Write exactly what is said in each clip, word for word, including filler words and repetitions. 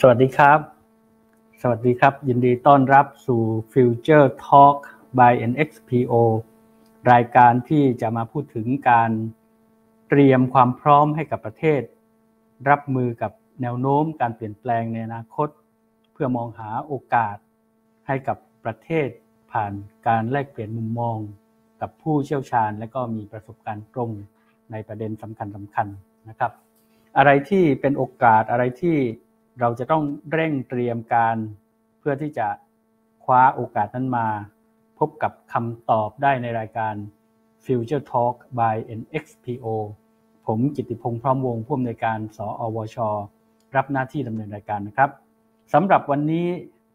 สวัสดีครับสวัสดีครับยินดีต้อนรับสู่ Future Talk by เอ็น เอ็กซ์ พี โอ รายการที่จะมาพูดถึงการเตรียมความพร้อมให้กับประเทศรับมือกับแนวโน้มการเปลี่ยนแปลงในอนาคตเพื่อมองหาโอกาสให้กับประเทศผ่านการแลกเปลี่ยนมุมมองกับผู้เชี่ยวชาญและก็มีประสบการณ์ตรงในประเด็นสำคัญสำคัญนะครับอะไรที่เป็นโอกาสอะไรที่เราจะต้องเร่งเตรียมการเพื่อที่จะคว้าโอกาสนั้นมาพบกับคำตอบได้ในรายการ Future Talk by เอ็น เอ็กซ์ พี โอ ผมกิตติพงษ์พร้อมวงศ์ผู้อำนวยการสอวชรับหน้าที่ดำเนินรายการนะครับสำหรับวันนี้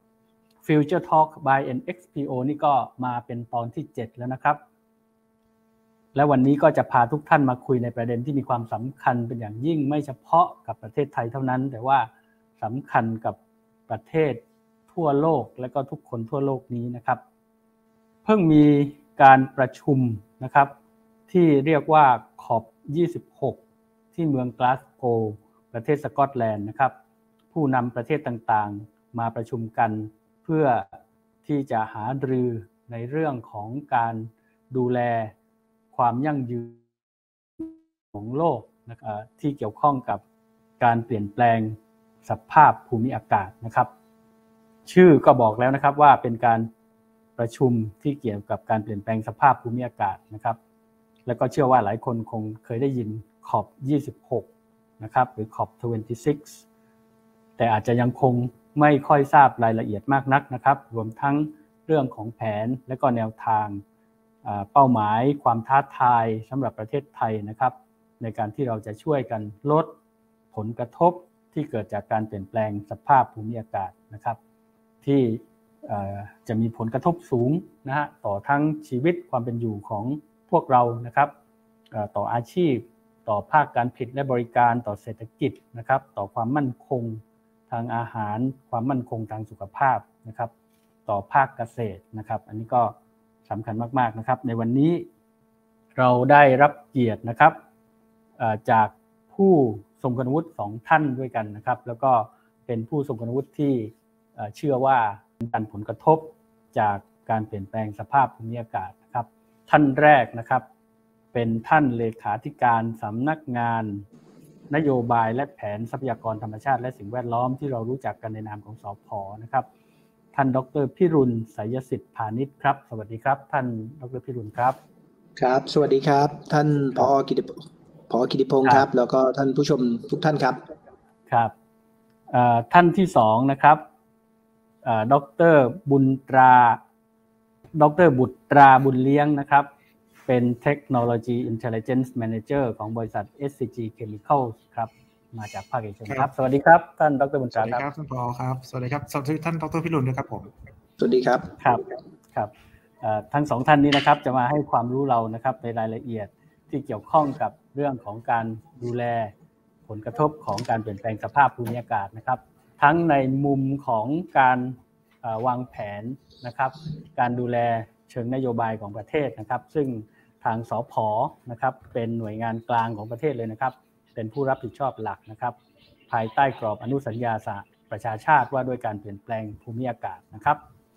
Future Talk by เอ็น เอ็กซ์ พี โอ นี่ก็มาเป็นตอนที่เจ็ดแล้วนะครับและวันนี้ก็จะพาทุกท่านมาคุยในประเด็นที่มีความสำคัญเป็นอย่างยิ่งไม่เฉพาะกับประเทศไทยเท่านั้นแต่ว่าสำคัญกับประเทศทั่วโลกและก็ทุกคนทั่วโลกนี้นะครับเพิ่งมีการประชุมนะครับที่เรียกว่า ซี โอ พี ยี่สิบหก ที่เมืองกลาสโกว์ประเทศสกอตแลนด์นะครับผู้นำประเทศต่างๆมาประชุมกันเพื่อที่จะหารือในเรื่องของการดูแลความยั่งยืนของโลกนะครับที่เกี่ยวข้องกับการเปลี่ยนแปลงสภาพภูมิอากาศนะครับชื่อก็บอกแล้วนะครับว่าเป็นการประชุมที่เกี่ยวกับการเปลี่ยนแปลงสภาพภูมิอากาศนะครับแล้วก็เชื่อว่าหลายคนคงเคยได้ยิน ซี โอ พี ยี่สิบหก นะครับหรือ ซี โอ พี ยี่สิบหก แต่อาจจะยังคงไม่ค่อยทราบรายละเอียดมากนักนะครับรวมทั้งเรื่องของแผนและก็แนวทางเป้าหมายความท้าทายสำหรับประเทศไทยนะครับในการที่เราจะช่วยกันลดผลกระทบที่เกิดจากการเปลี่ยนแปลงสภาพภูมิอากาศนะครับที่จะมีผลกระทบสูงนะฮะต่อทั้งชีวิตความเป็นอยู่ของพวกเรานะครับต่ออาชีพต่อภาคการผลิตและบริการต่อเศรษฐกิจนะครับต่อความมั่นคงทางอาหารความมั่นคงทางสุขภาพนะครับต่อภาคเกษตรนะครับอันนี้ก็สำคัญมากๆนะครับในวันนี้เราได้รับเกียรตินะครับจากผู้ทรงคุณวุฒิสองท่านด้วยกันนะครับแล้วก็เป็นผู้ทรงคุณวุฒิที่เชื่อว่าเป็นผลกระทบจากการเปลี่ยนแปลงสภาพภูมิอากาศนะครับท่านแรกนะครับเป็นท่านเลขาธิการสำนักงานนโยบายและแผนทรัพยากรธรรมชาติและสิ่งแวดล้อมที่เรารู้จักกันในนามของสผ.นะครับท่านดร.พิรุณ ไสยสิทธิ์พานิชครับสวัสดีครับท่านดร.พิรุณครับครับสวัสดีครับท่านผอ.กิติผอ.กิติพงศ์ครับแล้วก็ท่านผู้ชมทุกท่านครับครับท่านที่สองนะครับดร.บุญตราดร.บุตราบุญเลี้ยงนะครับเป็น Technology Intelligence Manager ของบริษัท เอส ซี จี Chemicals ครับมาจากภาคเอกชนครับสวัสดีครับท่านดร.บุญตราครับสวัสดีครับท่านผอ.ครับสวัสดีครับสวัสดีท่านดร.พิรุณด้วยครับผมสวัสดีครับครับครับทั้งสองท่านนี้นะครับจะมาให้ความรู้เรานะครับในรายละเอียดที่เกี่ยวข้องกับเรื่องของการดูแลผลกระทบของการเปลี่ยนแปลงสภาพภูมิอากาศนะครับทั้งในมุมของการวางแผนนะครับการดูแลเชิงนโยบายของประเทศนะครับซึ่งทางสผ.นะครับเป็นหน่วยงานกลางของประเทศเลยนะครับเป็นผู้รับผิดชอบหลักนะครับภายใต้กรอบอนุสัญญาสหประชาชาติว่าด้วยการเปลี่ยนแปลงภูมิอากาศนะครับ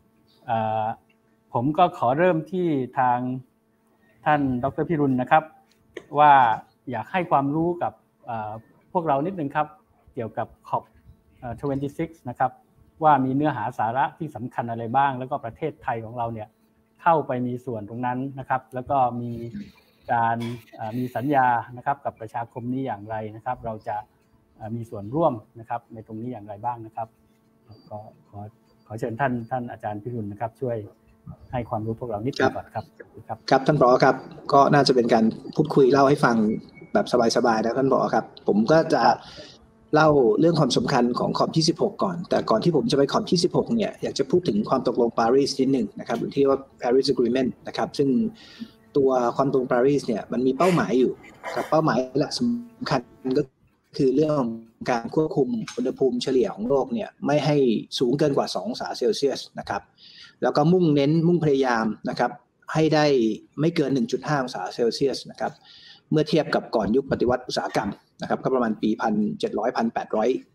ผมก็ขอเริ่มที่ทางท่านดร.พิรุณนะครับว่าอยากให้ความรู้กับพวกเรานิดนึงครับเกี่ยวกับ ซี โอ พี ยี่สิบหก นะครับว่ามีเนื้อหาสาระที่สำคัญอะไรบ้างแล้วก็ประเทศไทยของเราเนี่ยเข้าไปมีส่วนตรงนั้นนะครับแล้วก็มีการมีสัญญานะครับกับประชาคมนี้อย่างไรนะครับเราจะมีส่วนร่วมนะครับในตรงนี้อย่างไรบ้างนะครับก็ขอขอเชิญท่านท่านอาจารย์พิรุณนะครับช่วยให้ความรู้พวกเรานิดนึงก่อนครับครับครับท่านผอ.ครับก็น่าจะเป็นการพูดคุยเล่าให้ฟังแบบสบายๆนะท่านผอ.ครับผมก็จะเล่าเรื่องความสำคัญของ ซี โอ พี ยี่สิบหก ก่อนแต่ก่อนที่ผมจะไป ซี โอ พี ยี่สิบหกเนี่ยอยากจะพูดถึงความตกลงปารีสนิดนึงนะครับหรือที่ว่า Paris Agreement นะครับซึ่งตัวความตกลงปารีสเนี่ยมันมีเป้าหมายอยู่ครับเป้าหมายหลักสำคัญก็คือเรื่องการควบคุมอุณหภูมิเฉลี่ยของโลกเนี่ยไม่ให้สูงเกินกว่าสององศาเซลเซียสนะครับแล้วก็มุ่งเน้นมุ่งพยายามนะครับให้ได้ไม่เกิน หนึ่งจุดห้า องศาเซลเซียสนะครับเมื่อเทียบกับก่อนยุคปฏิวัติอุตสาหกรรมนะครับก็ประมาณปีหนึ่งพันเจ็ดร้อย หนึ่งพันแปดร้อย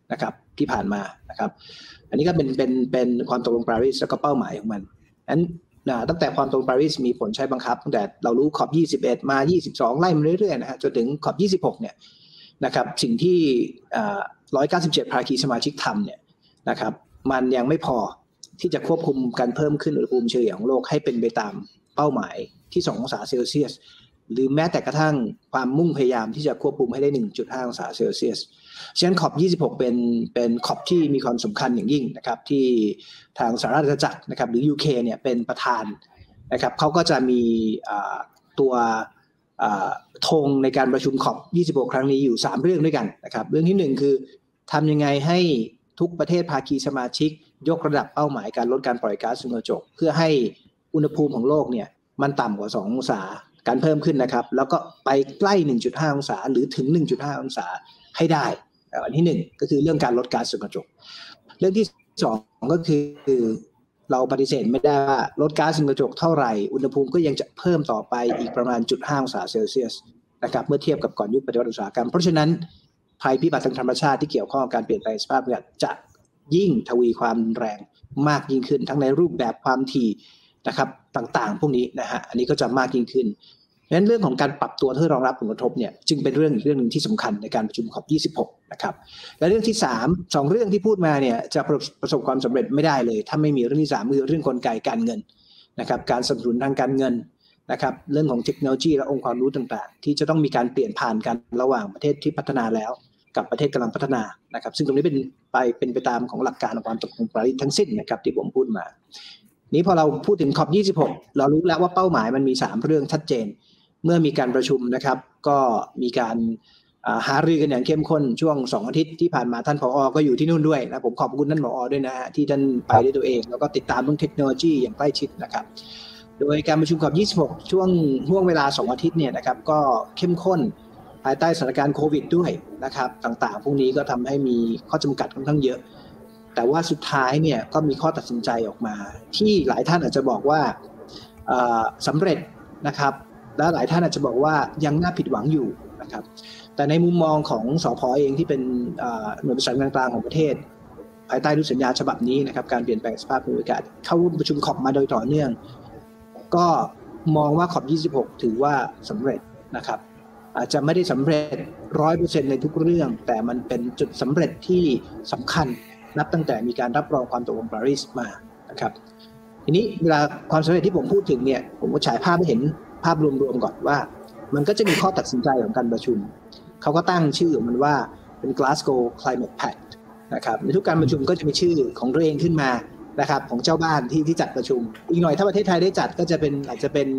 นะครับที่ผ่านมานะครับอันนี้ก็เป็นเป็นเป็นความตกลงปารีสแล้วก็เป้าหมายของมันนั้นนะตั้งแต่ความตกลงปารีสมีผลใช้บังคับตั้งแต่เรารู้ขอบยี่สิบเอ็ดมายี่สิบสองไล่มาเรื่อยๆนะฮะจนถึงขอบยี่สิบหกเนี่ยนะครับสิ่งที่หนึ่งร้อยเก้าสิบเจ็ดภาคีสมาชิกทำเนี่ยนะครับมันยังไม่พอที่จะควบคุมการเพิ่มขึ้นอุณหภูมิเฉลี่ยของโลกให้เป็นไปตามเป้าหมายที่สององศาเซลเซียสหรือแม้แต่กระทั่งความมุ่งพยายามที่จะควบคุมให้ได้ หนึ่งจุดห้า องศาเซลเซียสฉะนั้นขอบยี่สิบหกเป็นเป็นขอบที่มีความสำคัญอย่างยิ่งนะครับที่ทางสหราชอาณาจักรนะครับหรือ ยู เค เนี่ยเป็นประธานนะครับเขาก็จะมีตัวธงในการประชุมขอบยี่สิบหกครั้งนี้อยู่สามเรื่องด้วยกันนะครับเรื่องที่หนึ่งคือทำยังไงให้ทุกประเทศภาคีสมาชิกยกระดับเป้าหมายการลดการปล่อยก๊าซเรือนกระจกเพื่อให้อุณหภูมิของโลกเนี่ยมันต่ำกว่าสององศาการเพิ่มขึ้นนะครับแล้วก็ไปใกล้ หนึ่งจุดห้า องศาหรือถึง หนึ่งจุดห้า องศาให้ได้อันที่หนึ่งก็คือเรื่องการลดก๊าซเรือนกระจกเรื่องที่สองก็คือเราปฏิเสธไม่ได้ว่าลดก๊าซเรือนกระจกเท่าไหร่อุณหภูมิก็ยังจะเพิ่มต่อไปอีกประมาณ จุดห้า องศาเซลเซียสนะครับเมื่อเทียบกับก่อนยุคปฏิวัติอุตสาหกรรมเพราะฉะนั้นภัยพิบัติทางธรรมชาติที่เกี่ยวข้องกับการเปลี่ยนแปลงสภาพอากาศจะยิ่งทวีความแรงมากยิ่งขึ้นทั้งในรูปแบบความถี่นะครับต่างๆพวกนี้นะฮะอันนี้ก็จะมากยิ่งขึ้นดังนั้นเรื่องของการปรับตัวเพื่อรองรับผลกระทบเนี่ยจึงเป็นเรื่องอีกเรื่องนึงที่สำคัญในการประชุมขอบยี่สิบหกนะครับและเรื่องที่สาม สองเรื่องที่พูดมาเนี่ยจะประสบความสำเร็จไม่ได้เลยถ้าไม่มีเรื่องที่สามคือเรื่องกลไกการเงินนะครับการสนับสนุนทางการเงินนะครับเรื่องของเทคโนโลยีและองค์ความรู้ต่างๆที่จะต้องมีการเปลี่ยนผ่านกันระหว่างประเทศที่พัฒนาแล้วกับประเทศกำลังพัฒนานะครับซึ่งตรงนี้เป็นไปเป็นไปตามของหลักการของความตกลงปารีสทั้งสิ้นนะครับที่ผมพูดมานี้พอเราพูดถึงขอบยี่สิบหกเรารู้แล้วว่าเป้าหมายมันมีสามเรื่องชัดเจนเมื่อมีการประชุมนะครับก็มีการหารือกันอย่างเข้มข้นช่วงสองอาทิตย์ที่ผ่านมาท่านผอ.ก็อยู่ที่นู่นด้วยนะผมขอบคุณท่านผอ.ด้วยนะฮะที่ท่านไปด้วยตัวเองแล้วก็ติดตามเรื่องเทคโนโลยีอย่างใกล้ชิดนะครับโดยการประชุมขอบยี่สิบหกช่วงห่วงเวลาสองอาทิตย์เนี่ยนะครับก็เข้มข้นภายใต้สถานการณ์โควิดด้วยนะครับต่างๆพวกนี้ก็ทำให้มีข้อจำกัดค่อนข้างเยอะแต่ว่าสุดท้ายเนี่ยก็มีข้อตัดสินใจออกมาที่หลายท่านอาจจะบอกว่าสำเร็จนะครับและหลายท่านอาจจะบอกว่ายังน่าผิดหวังอยู่นะครับแต่ในมุมมองของสผ.เองที่เป็นหน่วยประสานงานกลางของประเทศภายใต้รูปสัญญาฉบับนี้นะครับการเปลี่ยนแปลงสภาพภูมิอากาศเข้าร่วมประชุมขอบมาโดยต่อเนื่องก็มองว่าขอบยี่สิบหกถือว่าสำเร็จนะครับอาจจะไม่ได้สำเร็จ ร้อยเปอร์เซ็นต์ ในทุกเรื่องแต่มันเป็นจุดสำเร็จที่สำคัญนับตั้งแต่มีการรับรองความตกลงปารีสมานะครับทีนี้เวลาความสำเร็จที่ผมพูดถึงเนี่ยผมก็ฉายภาพให้เห็นภาพรวมๆก่อนว่ามันก็จะมีข้อตัดสินใจของการประชุมเขาก็ตั้งชื่อของมันว่าเป็น Glasgow Climate Pact นะครับในทุกการประชุมก็จะมีชื่อของตัวเองขึ้นมานะครับของเจ้าบ้านที่ที่จัดประชุมอีกหน่อยถ้าประเทศไทยได้จัดก็จะเป็นอาจจะเป็น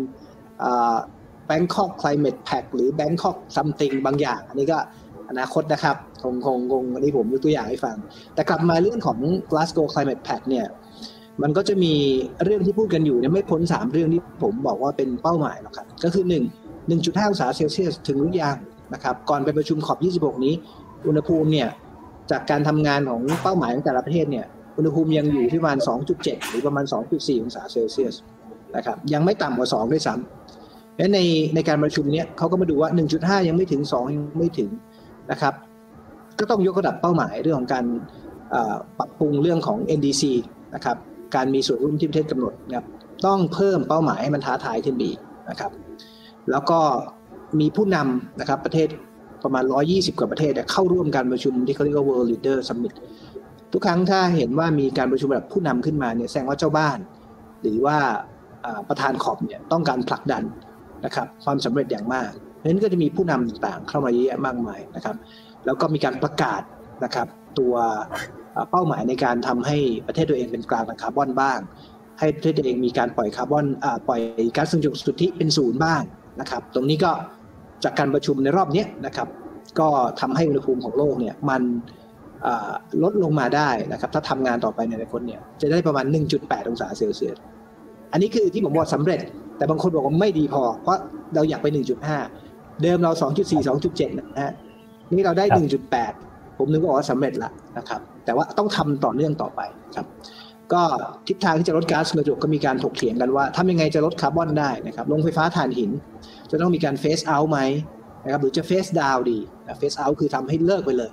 Bangkok Climate Pact หรือ Bangkok something บางอย่างอันนี้ก็อนาคตนะครับคงคงคงอันนี้ผมยกตัวอย่างให้ฟังแต่กลับมาเรื่องของ Glasgow Climate Pact เนี่ยมันก็จะมีเรื่องที่พูดกันอยู่เนี่ยไม่พ้นสามเรื่องที่ผมบอกว่าเป็นเป้าหมายหรอกครับก็คือหนึ่ง หนึ่งจุดห้า องศาเซลเซียสถึงหรือยังนะครับก่อนไปประชุมขอบยี่สิบหกนี้อุณหภูมิเนี่ยจากการทำงานของเป้าหมายของแต่ละประเทศเนี่ยอุณหภูมิยังอยู่ที่ประมาณ สองจุดเจ็ด หรือประมาณ สองจุดสี่ องศาเซลเซียสนะครับยังไม่ต่ำกว่าสองด้วยซ้ำและในในการประชุมเนี้ยเขาก็มาดูว่า หนึ่งจุดห้า ยังไม่ถึงสองยังไม่ถึงนะครับก็ต้องยกระดับเป้าหมายเรื่องของการปรับปรุงเรื่องของ เอ็น ดี ซี นะครับการมีส่วนร่วมที่ประเทศกำหนดนะครับต้องเพิ่มเป้าหมายให้มันท้าทายขึ้นอีกนะครับแล้วก็มีผู้นำนะครับประเทศประมาณหนึ่งร้อยยี่สิบกว่าประเทศเข้าร่วมการประชุมที่เขาเรียกว่า World Leader Summit ทุกครั้งถ้าเห็นว่ามีการประชุมแบบผู้นำขึ้นมาเนี่ยแสดงว่าเจ้าบ้านหรือว่าประธานขอบเนี่ยต้องการผลักดันนะครับความสำเร็จอย่างมากเพราะฉะนั้นก็จะมีผู้นำต่างๆเข้ามาเยอะแยะมากมายนะครับแล้วก็มีการประกาศนะครับตัวเป้าหมายในการทำให้ประเทศตัวเองเป็นกลางทางคาร์บอนบ้างให้ประเทศตัวเองมีการปล่อยคาร์บอนปล่อยก๊าซเรือนกระจกสุทธิเป็นศูนย์บ้างนะครับตรงนี้ก็จากการประชุมในรอบนี้นะครับก็ทำให้อุณหภูมิของโลกเนี่ยมันลดลงมาได้นะครับถ้าทำงานต่อไปในอนาคตเนี่ยจะได้ประมาณ หนึ่งจุดแปด องศาเซลเซียสอันนี้คือที่ผมบอกสำเร็จแต่บางคนบอกว่าไม่ดีพอเพราะเราอยากไป หนึ่งจุดห้า เดิมเรา สองจุดสี่ สองจุดเจ็ด นะฮะนี่เราได้ หนึ่งจุดแปด ผมนึกว่าสำเร็จละนะครับแต่ว่าต้องทำต่อเนื่องต่อไปครับก็ทิศทางที่จะลดก๊าซเรือนกระจกก็มีการถกเถียงกันว่าทำยังไงจะลดคาร์บอนได้นะครับโรงไฟฟ้าถ่านหินจะต้องมีการเฟสเอาท์ไหมนะครับหรือจะเฟสดาวน์ดีเฟสเอาท์คือทำให้เลิกไปเลย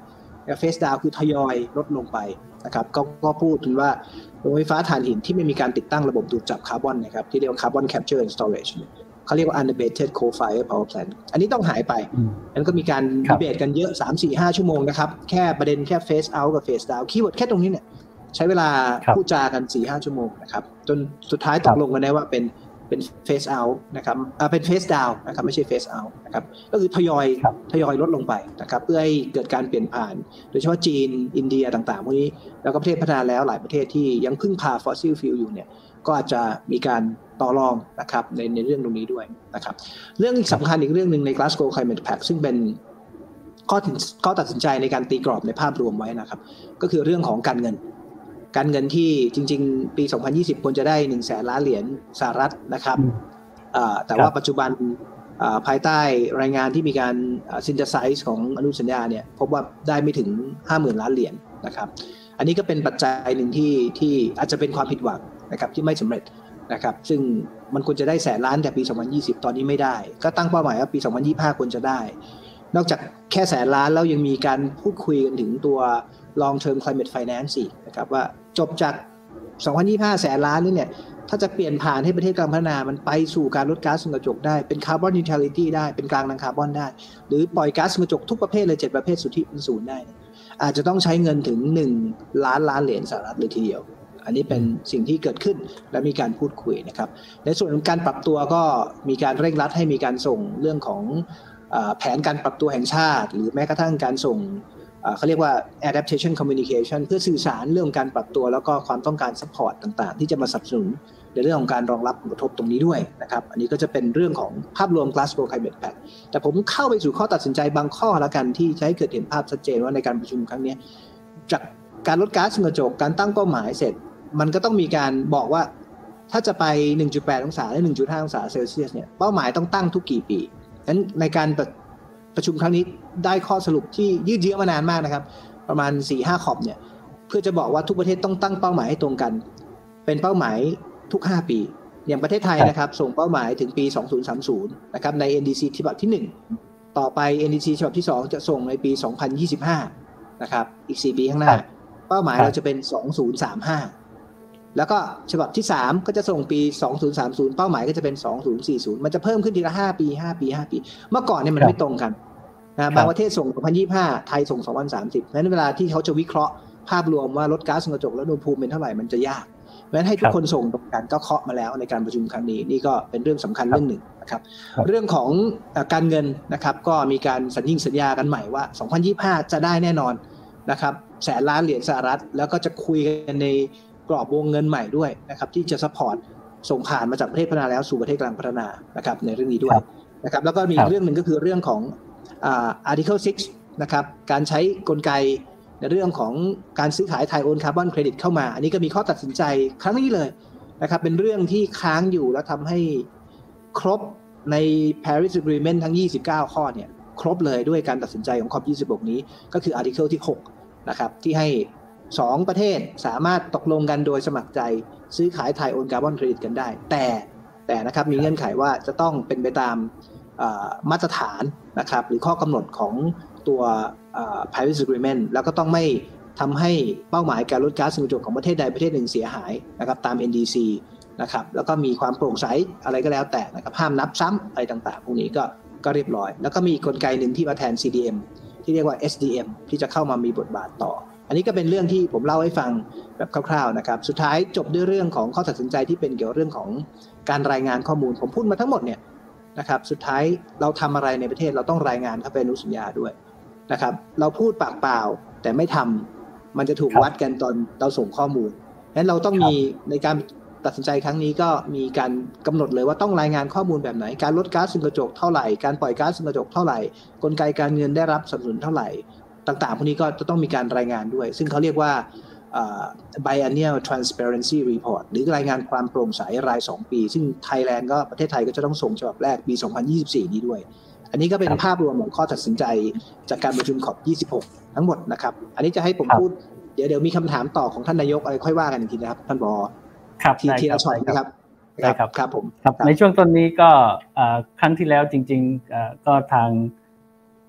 เฟสดาวคือทยอยลดลงไปนะครับก็ก็พูดถึงว่าโรงไฟฟ้าถ่านหินที่ไม่มีการติดตั้งระบบดูดจับคาร์บอนนะครับที่เรียกว่า carbon capture and storage เขาเรียกว่า unabated coal-fired power plant อันนี้ต้องหายไปแล้วก็มีการดีเบตกันเยอะ สาม สี่ ห้า ชั่วโมงนะครับแค่ประเด็นแค่ phase out กับ phase down คีย์เวิร์ดแค่ตรงนี้เนี่ยใช้เวลาพูดจากัน สี่ ห้า ชั่วโมงนะครับจนสุดท้ายตกลงกันได้ว่าเป็นเป็น phase out นะครับอ่าเป็น phase down นะครับไม่ใช่ phase out นะครับก็คือทยอยทยอยลดลงไปนะครับเพื่อให้เกิดการเปลี่ยนผ่านโดยเฉพาะจีนอินเดียต่างๆพวกนี้แล้วก็ประเทศพัฒนาแล้วหลายประเทศที่ยังพึ่งพา fossil fuel อยู่เนี่ยก็อาจจะมีการต่อรองนะครับในในเรื่องตรงนี้ด้วยนะครับเรื่องสำคัญอีกเรื่องนึงใน Glasgow Climate Pact ซึ่งเป็นข้อถึงข้อตัดสินใจในการตีกรอบในภาพรวมไว้นะครับก็คือเรื่องของการเงินการเงินที่จริงๆปีสองพันยี่สิบควรจะได้หนึ่งแสนล้านเหรียญสหรัฐนะครับแต่ว่าปัจจุบันภายใต้รายงานที่มีการซินเทไซซ์ของอนุสัญญาเนี่ยพบว่าได้ไม่ถึง ห้าหมื่น ล้านเหรียญนะครับอันนี้ก็เป็นปัจจัยหนึ่งที่ที่อาจจะเป็นความผิดหวังนะครับที่ไม่สำเร็จนะครับซึ่งมันควรจะได้แสนล้านแต่ปีสองพันยี่สิบตอนนี้ไม่ได้ก็ตั้งเป้าหมายว่าปีสองพันยี่สิบห้าควรจะได้นอกจากแค่แสนล้านแล้วยังมีการพูดคุยกันถึงตัว long term climate finance อีกนะครับว่าจบจากสองพันยี่สิบห้าแสนล้านนี่เนี่ยถ้าจะเปลี่ยนผ่านให้ประเทศกำลังพัฒนามันไปสู่การลดก๊าซเรือนกระจกได้เป็น carbon neutrality ได้เป็นกลางทางคาร์บอนได้หรือปล่อยก๊าซเรือนกระจกทุกประเภทเลยเจ็ดประเภทสุทธิเป็นศูนย์ได้อาจจะต้องใช้เงินถึงหนึ่งล้านล้านเหรียญสหรัฐเลยทีเดียวอันนี้เป็นสิ่งที่เกิดขึ้นและมีการพูดคุยนะครับในส่วนของการปรับตัวก็มีการเร่งรัดให้มีการส่งเรื่องของแผนการปรับตัวแห่งชาติหรือแม้กระทั่งการส่งเขาเรียกว่า adaptation communication เพื่อสื่อสารเรื่องการปรับตัวแล้วก็ความต้องการ support ต่างๆที่จะมาสนับสนุนในเรื่องของการรองรับผลกระทบตรงนี้ด้วยนะครับอันนี้ก็จะเป็นเรื่องของภาพรวม Glasgow Climate Pact แต่ผมเข้าไปสู่ข้อตัดสินใจบางข้อแล้วกันที่จะให้เกิดเห็นภาพชัดเจนว่าในการประชุมครั้งนี้จากการลดก๊าซเรือนกระจกการตั้งเป้าหมายเสร็จมันก็ต้องมีการบอกว่าถ้าจะไป หนึ่งจุดแปด องศาหรือ หนึ่งจุดห้า องศาเซลเซียสเนี่ยเป้าหมายต้องตั้งทุกกี่ปีงั้นในการประชุมครั้งนี้ได้ข้อสรุปที่ยืดเยื้อมานานมากนะครับประมาณ สี่ห้า ขอบเนี่ยเพื่อจะบอกว่าทุกประเทศต้องตั้งเป้าหมายให้ตรงกันเป็นเป้าหมายทุกห้าปีอย่างประเทศไทยนะครับส่งเป้าหมายถึงปีสองพันสามสิบนะครับใน เอ็น ดี ซี ฉบับที่หนึ่งต่อไป เอ็น ดี ซี ฉบับที่สองจะส่งในปีสองพันยี่สิบห้านะครับอีกสี่ปีข้างหน้าเป้าหมายเราจะเป็นสองพันสามสิบห้าแล้วก็ฉบับที่สามก็จะส่งปีสองพันสามสิบเป้าหมายก็จะเป็นสองพันสี่สิบมันจะเพิ่มขึ้นทีละห้าปีห้าปีห้าปีเมื่อก่อนเนี่ยมันไม่ตรงกันนะบางประเทศส่งสองพันยี่สิบห้าไทยส่งสองพันสามสิบงั้นเวลาที่เขาจะวิเคราะห์ภาพรวมว่าลดก๊าซเรือนกระจกและอุณหภูมิเป็นเท่าไหร่มันจะยากเพราะฉะนั้นให้ทุกคนส่งตรงกันก็เคาะมาแล้วในการประชุมครั้งนี้นี่ก็เป็นเรื่องสำคัญเรื่องหนึ่งนะครับเรื่องของการเงินนะครับก็มีการสัญญิงสัญญากันใหม่ว่าสองพันยี่สิบห้าจะได้แน่นอนนะครับแสนล้านเหรียญสหรัฐแล้วก็จะคุยกันในกรอบวงเงินใหม่ด้วยนะครับที่จะซัพพอร์ตส่งผ่านมาจากประเทศพัฒนาแล้วสู่ประเทศกำลังพัฒนานะครับในเรื่องนี้ด้วยนะครับแล้วก็มีเรื่องหนึ่งก็คือเรื่องของอ่า Article ซิกซ์นะครับการใช้กลไกในเรื่องของการซื้อขายไทยโอนคาร์บอนเครดิตเข้ามาอันนี้ก็มีข้อตัดสินใจครั้งนี้เลยนะครับเป็นเรื่องที่ค้างอยู่แล้วทำให้ครบใน Paris Agreement ทั้งยี่สิบเก้าข้อเนี่ยครบเลยด้วยการตัดสินใจของ ซี โอ พี ยี่สิบหกนี้ก็คือ Article ที่หกนะครับที่ให้สองประเทศสามารถตกลงกันโดยสมัครใจซื้อขายไทยโอนคาร์บอนเครดิตกันได้แต่แต่นะครับมีเงื่อนไขว่าจะต้องเป็นไปตามมาตรฐานนะครับหรือข้อกำหนดของตัว Paris Agreement แล้วก็ต้องไม่ทำให้เป้าหมายการลดก๊าซเรือนกระจกของประเทศใดประเทศหนึ่งเสียหายนะครับตาม เอ็น ดี ซี นะครับแล้วก็มีความโปร่งใสอะไรก็แล้วแต่นะครับห้ามนับซ้ำอะไรต่างๆพวกนี้ก็ก็เรียบร้อยแล้วก็มีกลไกหนึ่งที่มาแทน ซี ดี เอ็ม ที่เรียกว่า เอส ดี เอ็ม ที่จะเข้ามามีบทบาทต่ออันนี้ก็เป็นเรื่องที่ผมเล่าให้ฟังแบบคร่าวๆนะครับสุดท้ายจบด้วยเรื่องของข้อตัดสินใจที่เป็นเกี่ยวกับเรื่องของการรายงานข้อมูลผมพูดมาทั้งหมดเนี่ยนะครับสุดท้ายเราทำอะไรในประเทศเราต้องรายงานเข้าไปอนุสัญญาด้วยนะครับเราพูดปากเปล่าแต่ไม่ทำมันจะถูกวัดกันตอนเราส่งข้อมูลงั้นเราต้องมีในการตัดสินใจครั้งนี้ก็มีการกำหนดเลยว่าต้องรายงานข้อมูลแบบไหนการลดก๊าซเรือนกระจกเท่าไหร่การปล่อยก๊าซเรือนกระจกเท่าไหร่กลไกการเงินได้รับสนับสนุนเท่าไหร่ต่างๆพวกนี้ก็จะต้องมีการรายงานด้วยซึ่งเขาเรียกว่า biennial transparency report หรือรายงานความโปร่งใสรายสองปีซึ่งไทยแลนด์ก็ประเทศไทยก็จะต้องส่งฉบับแรกปีสองพันยี่สิบสี่นี้ด้วยอันนี้ก็เป็นภาพรวมของข้อตัดสินใจจากการประชุมขอบยี่สิบหกทั้งหมดนะครับอันนี้จะให้ผมพูดเดี๋ยวเดี๋ยวมีคำถามต่อของท่านนายกอะไรค่อยว่ากันอีกทีนะครับท่านผอครับทีทีละช็อตนะครับได้ครับครับผมในช่วงต้นนี้ก็ครั้งที่แล้วจริงๆก็ทาง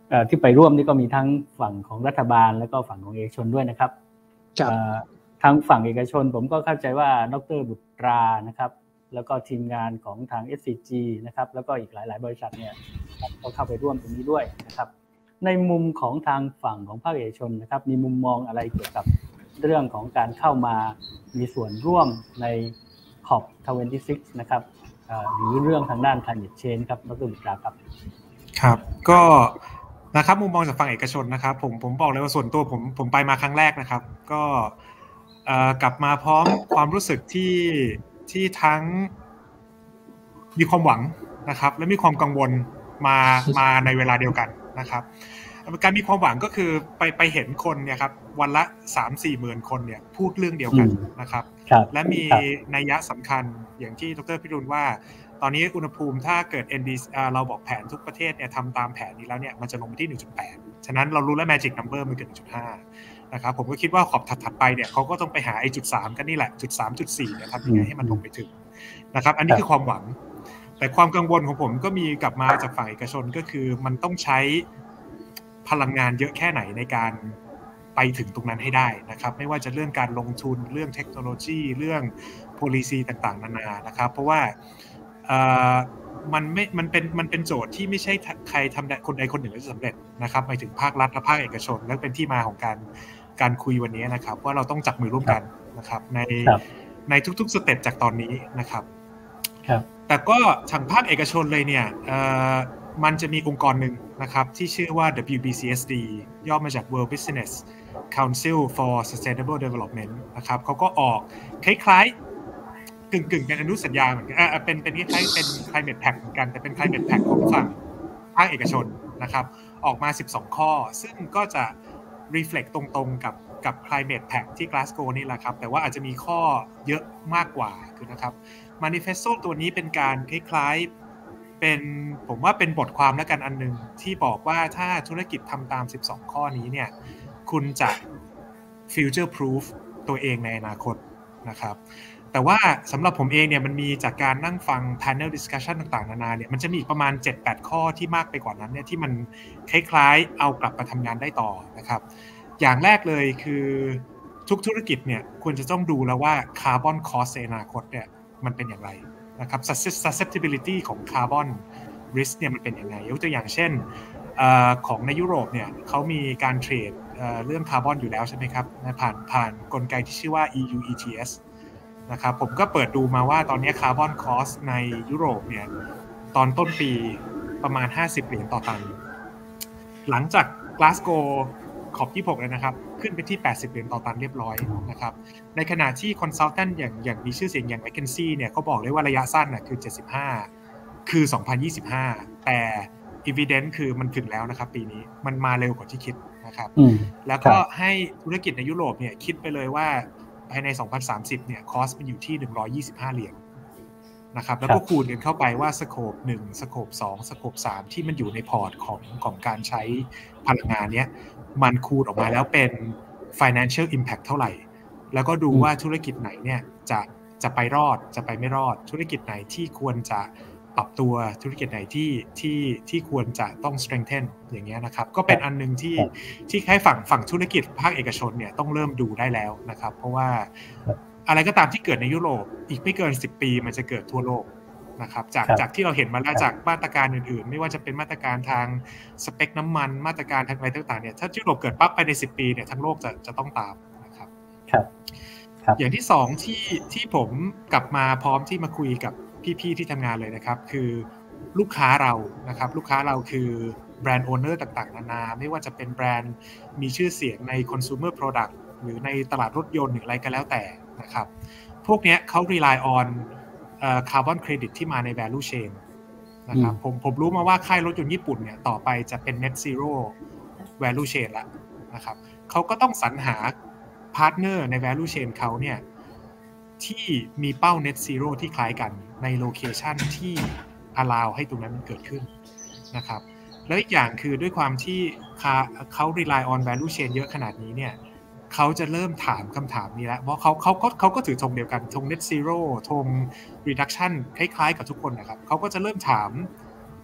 ที่ไปร่วมนี่ก็มีทั้งฝั่งของรัฐบาลแล้วก็ฝั่งของเอกชนด้วยนะครับทางฝั่งเอกชนผมก็เข้าใจว่าดร.บุตรานะครับแล้วก็ทีมงานของทาง เอส ซี จี นะครับแล้วก็อีกหลายๆบริษัทเนี่ยก็เข้าไปร่วมตรงนี้ด้วยนะครับในมุมของทางฝั่งของภาคเอกชนนะครับมีมุมมองอะไรเกี่ยวกับเรื่องของการเข้ามามีส่วนร่วมใน ซี โอ พี ยี่สิบหก นะครับหรือเรื่องทางด้าน climate change ครับดร.บุตราครับครับก็นะครับมุมมองจากฝั่งเอกชนนะครับผมผมบอกเลยว่าส่วนตัวผมผมไปมาครั้งแรกนะครับก็กลับมาพร้อมความรู้สึกที่ที่ทั้งมีความหวังนะครับและมีความกังวลมามาในเวลาเดียวกันนะครับการมีความหวังก็คือไปไปเห็นคนเนี่ยครับวันละ สามถึงสี่ หมื่นคนเนี่ยพูดเรื่องเดียวกันนะครับและมีนัยยะสำคัญอย่างที่ดร.พิรุณว่าตอนนี้อุณหภูมิถ้าเกิด เอ็น ดี เราบอกแผนทุกประเทศเนี่ยทำตามแผนนี้แล้วเนี่ยมันจะลงไปที่ หนึ่งจุดแปด ฉะนั้นเรารู้แล้ว magic number มันเกิด หนึ่งจุดห้า นะครับผมก็คิดว่าขอบถัดๆไปเนี่ยเขาก็ต้องไปหาไอ้จุดสามกันนี่แหละจุดสามจุดสี่เนี่ยทำยังไงให้มันลงไปถึงนะครับอันนี้คือความหวังแต่ความกังวลของผมก็มีกลับมาจากฝ่ายเอกชนก็คือมันต้องใช้พลังงานเยอะแค่ไหนในการไปถึงตรงนั้นให้ได้นะครับไม่ว่าจะเรื่องการลงทุนเรื่องเทคโนโลยีเรื่อง policy ต่างๆนานานะครับเพราะว่ามันไม่มันเป็นมันเป็นโจทย์ที่ไม่ใช่ใครทำได้คนใดคนหนึ่งจะสำเร็จนะครับหมายถึงภาครัฐและภาคเอกชนและเป็นที่มาของการการคุยวันนี้นะครับว่าเราต้องจับมือร่วมกันนะครับในในทุกๆสเต็ปจากตอนนี้นะครับแต่ก็ทางภาคเอกชนเลยเนี่ยมันจะมีองค์กรหนึ่งนะครับที่ชื่อว่า ดับเบิลยู บี ซี เอส ดี ย่อมาจาก World Business Council for Sustainable Development นะครับเขาก็ออกคล้ายๆกึ่งๆเป็นอนุสัญญาเหมือนกันอ่าเป็นเป็นคล้ายๆเป็น Climate Pact เหมือนกันแต่เป็น Climate Pact ของฝั่งภาคเอกชนนะครับออกมาสิบสองข้อซึ่งก็จะ reflect ตรงๆกับกับ Climate Pact ที่ Glasgow นี่แหละครับแต่ว่าอาจจะมีข้อเยอะมากกว่าคือนะครับ Manifesto ตัวนี้เป็นการคล้ายๆเป็นผมว่าเป็นบทความแล้วกันอันนึงที่บอกว่าถ้าธุรกิจทำตามสิบสองข้อนี้เนี่ยคุณจะ future proof ตัวเองในอนาคตนะครับแต่ว่าสำหรับผมเองเนี่ยมันมีจากการนั่งฟัง panel discussion ต่างๆนานาเนี่ยมันจะมีอีกประมาณ เจ็ดแปด ข้อที่มากไปกว่านั้นเนี่ยที่มันคล้ายๆเอากลับมาทำงานได้ต่อนะครับอย่างแรกเลยคือทุกธุรกิจเนี่ยควรจะต้องดูแล้วว่า carbon cost ในอนาคตเนี่ยมันเป็นอย่างไรนะครับ susceptibility ของ carbon risk เนี่ยมันเป็นยังไงยกตัวอย่างเช่นเอ่อของในยุโรปเนี่ยเขามีการเทรดเอ่อเรื่องคาร์บอนอยู่แล้วใช่ไหมครับผ่านผ่านกลไกที่ชื่อว่า อี ยู อี ที เอส นะครับผมก็เปิดดูมาว่าตอนนี้คาร์บอนคอสในยุโรปเนี่ยตอนต้นปีประมาณห้าสิบเหรียญต่อตันหลังจาก Glasgow ขอบยี่สิบหกเลยนะครับขึ้นไปที่แปดสิบเหรียญต่อตันเรียบร้อยนะครับในขณะที่ consultant อย่างอย่างมีชื่อเสียงอย่าง McKinsey เนี่ยเขาบอกเลยว่าระยะสั้นน่ะคือเจ็ดสิบห้าคือสองพันยี่สิบห้าแต่ evidence คือมันถึงแล้วนะครับปีนี้มันมาเร็วกว่าที่คิดนะครับแล้วก็ให้ธุรกิจในยุโรปเนี่ยคิดไปเลยว่าภายในสองพันสามสิบเนี่ยคอสมันอยู่ที่หนึ่งร้อยยี่สิบห้าเหรียญนะครับแล้วก็คูณกันเข้าไปว่าสโคปหนึ่งสโคปสองสโคปสามที่มันอยู่ในพอร์ตของของการใช้พลังงานเนี้ยมันคูณออกมาแล้วเป็น financial impact เท่าไหร่แล้วก็ดูว่าธุรกิจไหนเนี่ยจะจะไปรอดจะไปไม่รอดธุรกิจไหนที่ควรจะปรับตัวธุรกิจไหนที่ที่ที่ควรจะต้อง strengthen อย่างเงี้ยนะครับก็เป็นอันนึงที่ที่ให้ฝั่งฝั่งธุรกิจภาคเอกชนเนี่ยต้องเริ่มดูได้แล้วนะครับเพราะว่าอะไรก็ตามที่เกิดในยุโรปอีกไม่เกินสิบปีมันจะเกิดทั่วโลกนะครับจากจากที่เราเห็นมาแล้วจากมาตรการอื่นๆไม่ว่าจะเป็นมาตรการทางสเปคน้ำมันมาตรการทางอะไรต่างๆเนี่ยถ้ายุโรปเกิดปั๊บไปในสิบปีเนี่ยทั้งโลกจะจะต้องตามนะครับอย่างที่สองที่ที่ผมกลับมาพร้อมที่มาคุยกับพี่ๆที่ทำงานเลยนะครับคือลูกค้าเรานะครับลูกค้าเราคือแบรนด์โอเนอร์ต่างๆนานาไม่ว่าจะเป็นแบรนด์มีชื่อเสียงใน consumer product หรือในตลาดรถยนต์หรืออะไรก็แล้วแต่นะครับพวกนี้เขา rely on เอ่อ carbon credit ที่มาใน value chain นะครับผมผมรู้มาว่าค่ายรถยนต์ญี่ปุ่นเนี่ยต่อไปจะเป็น net zero value chain แล้วนะครับเขาก็ต้องสรรหาพาร์ทเนอร์ใน value chain เขาเนี่ยที่มีเป้า net zero ที่คล้ายกันในโลเคชันที่ allow ให้ตรงนั้นมันเกิดขึ้นนะครับแล้วอีกอย่างคือด้วยความที่เขา rely on value chain เยอะขนาดนี้เนี่ยเขาจะเริ่มถามคำถามนี้แล้วเพราะเขาเขาก็เขาก็ถือธงเดียวกันธง net zero ธง reduction คล้ายๆกับทุกคนนะครับเขาก็จะเริ่มถามค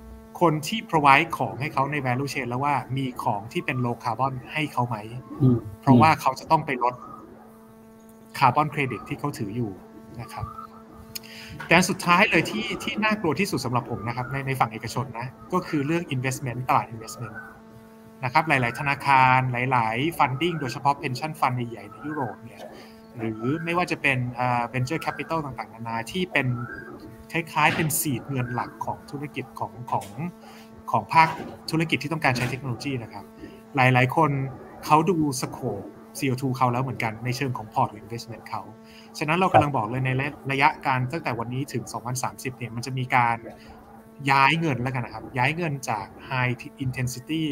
คนที่ provide ของให้เขาใน value chain แล้วว่ามีของที่เป็น low carbon ให้เขาไหมเพราะว่าเขาจะต้องไปลดคาร์บอนเครดิตที่เขาถืออยู่นะครับแต่สุดท้ายเลยที่ที่น่ากลัวที่สุดสำหรับผมนะครับในในฝั่งเอกชนนะก็คือเรื่อง investment ตลาด investment นะครับหลายๆธนาคารหลายๆ funding โดยเฉพาะ pension fund ใหญ่ๆในยุโรปเนี่ยหรือไม่ว่าจะเป็น uh, venture capital ต่างๆนานาที่เป็นคล้ายๆเป็นซีดเงินหลักของธุรกิจของของของภาคธุรกิจที่ต้องการใช้เทคโนโลยีนะครับหลายๆคนเขาดูสโคป ซี โอ ทู เขาแล้วเหมือนกันในเชิงของ port investment เขาฉะนั้นเรากำลังบอกเลยในระยะการตั้งแต่วันนี้ถึงสองพันสามสิบเนี่ยมันจะมีการย้ายเงินแล้วกันนะครับย้ายเงินจาก high intensity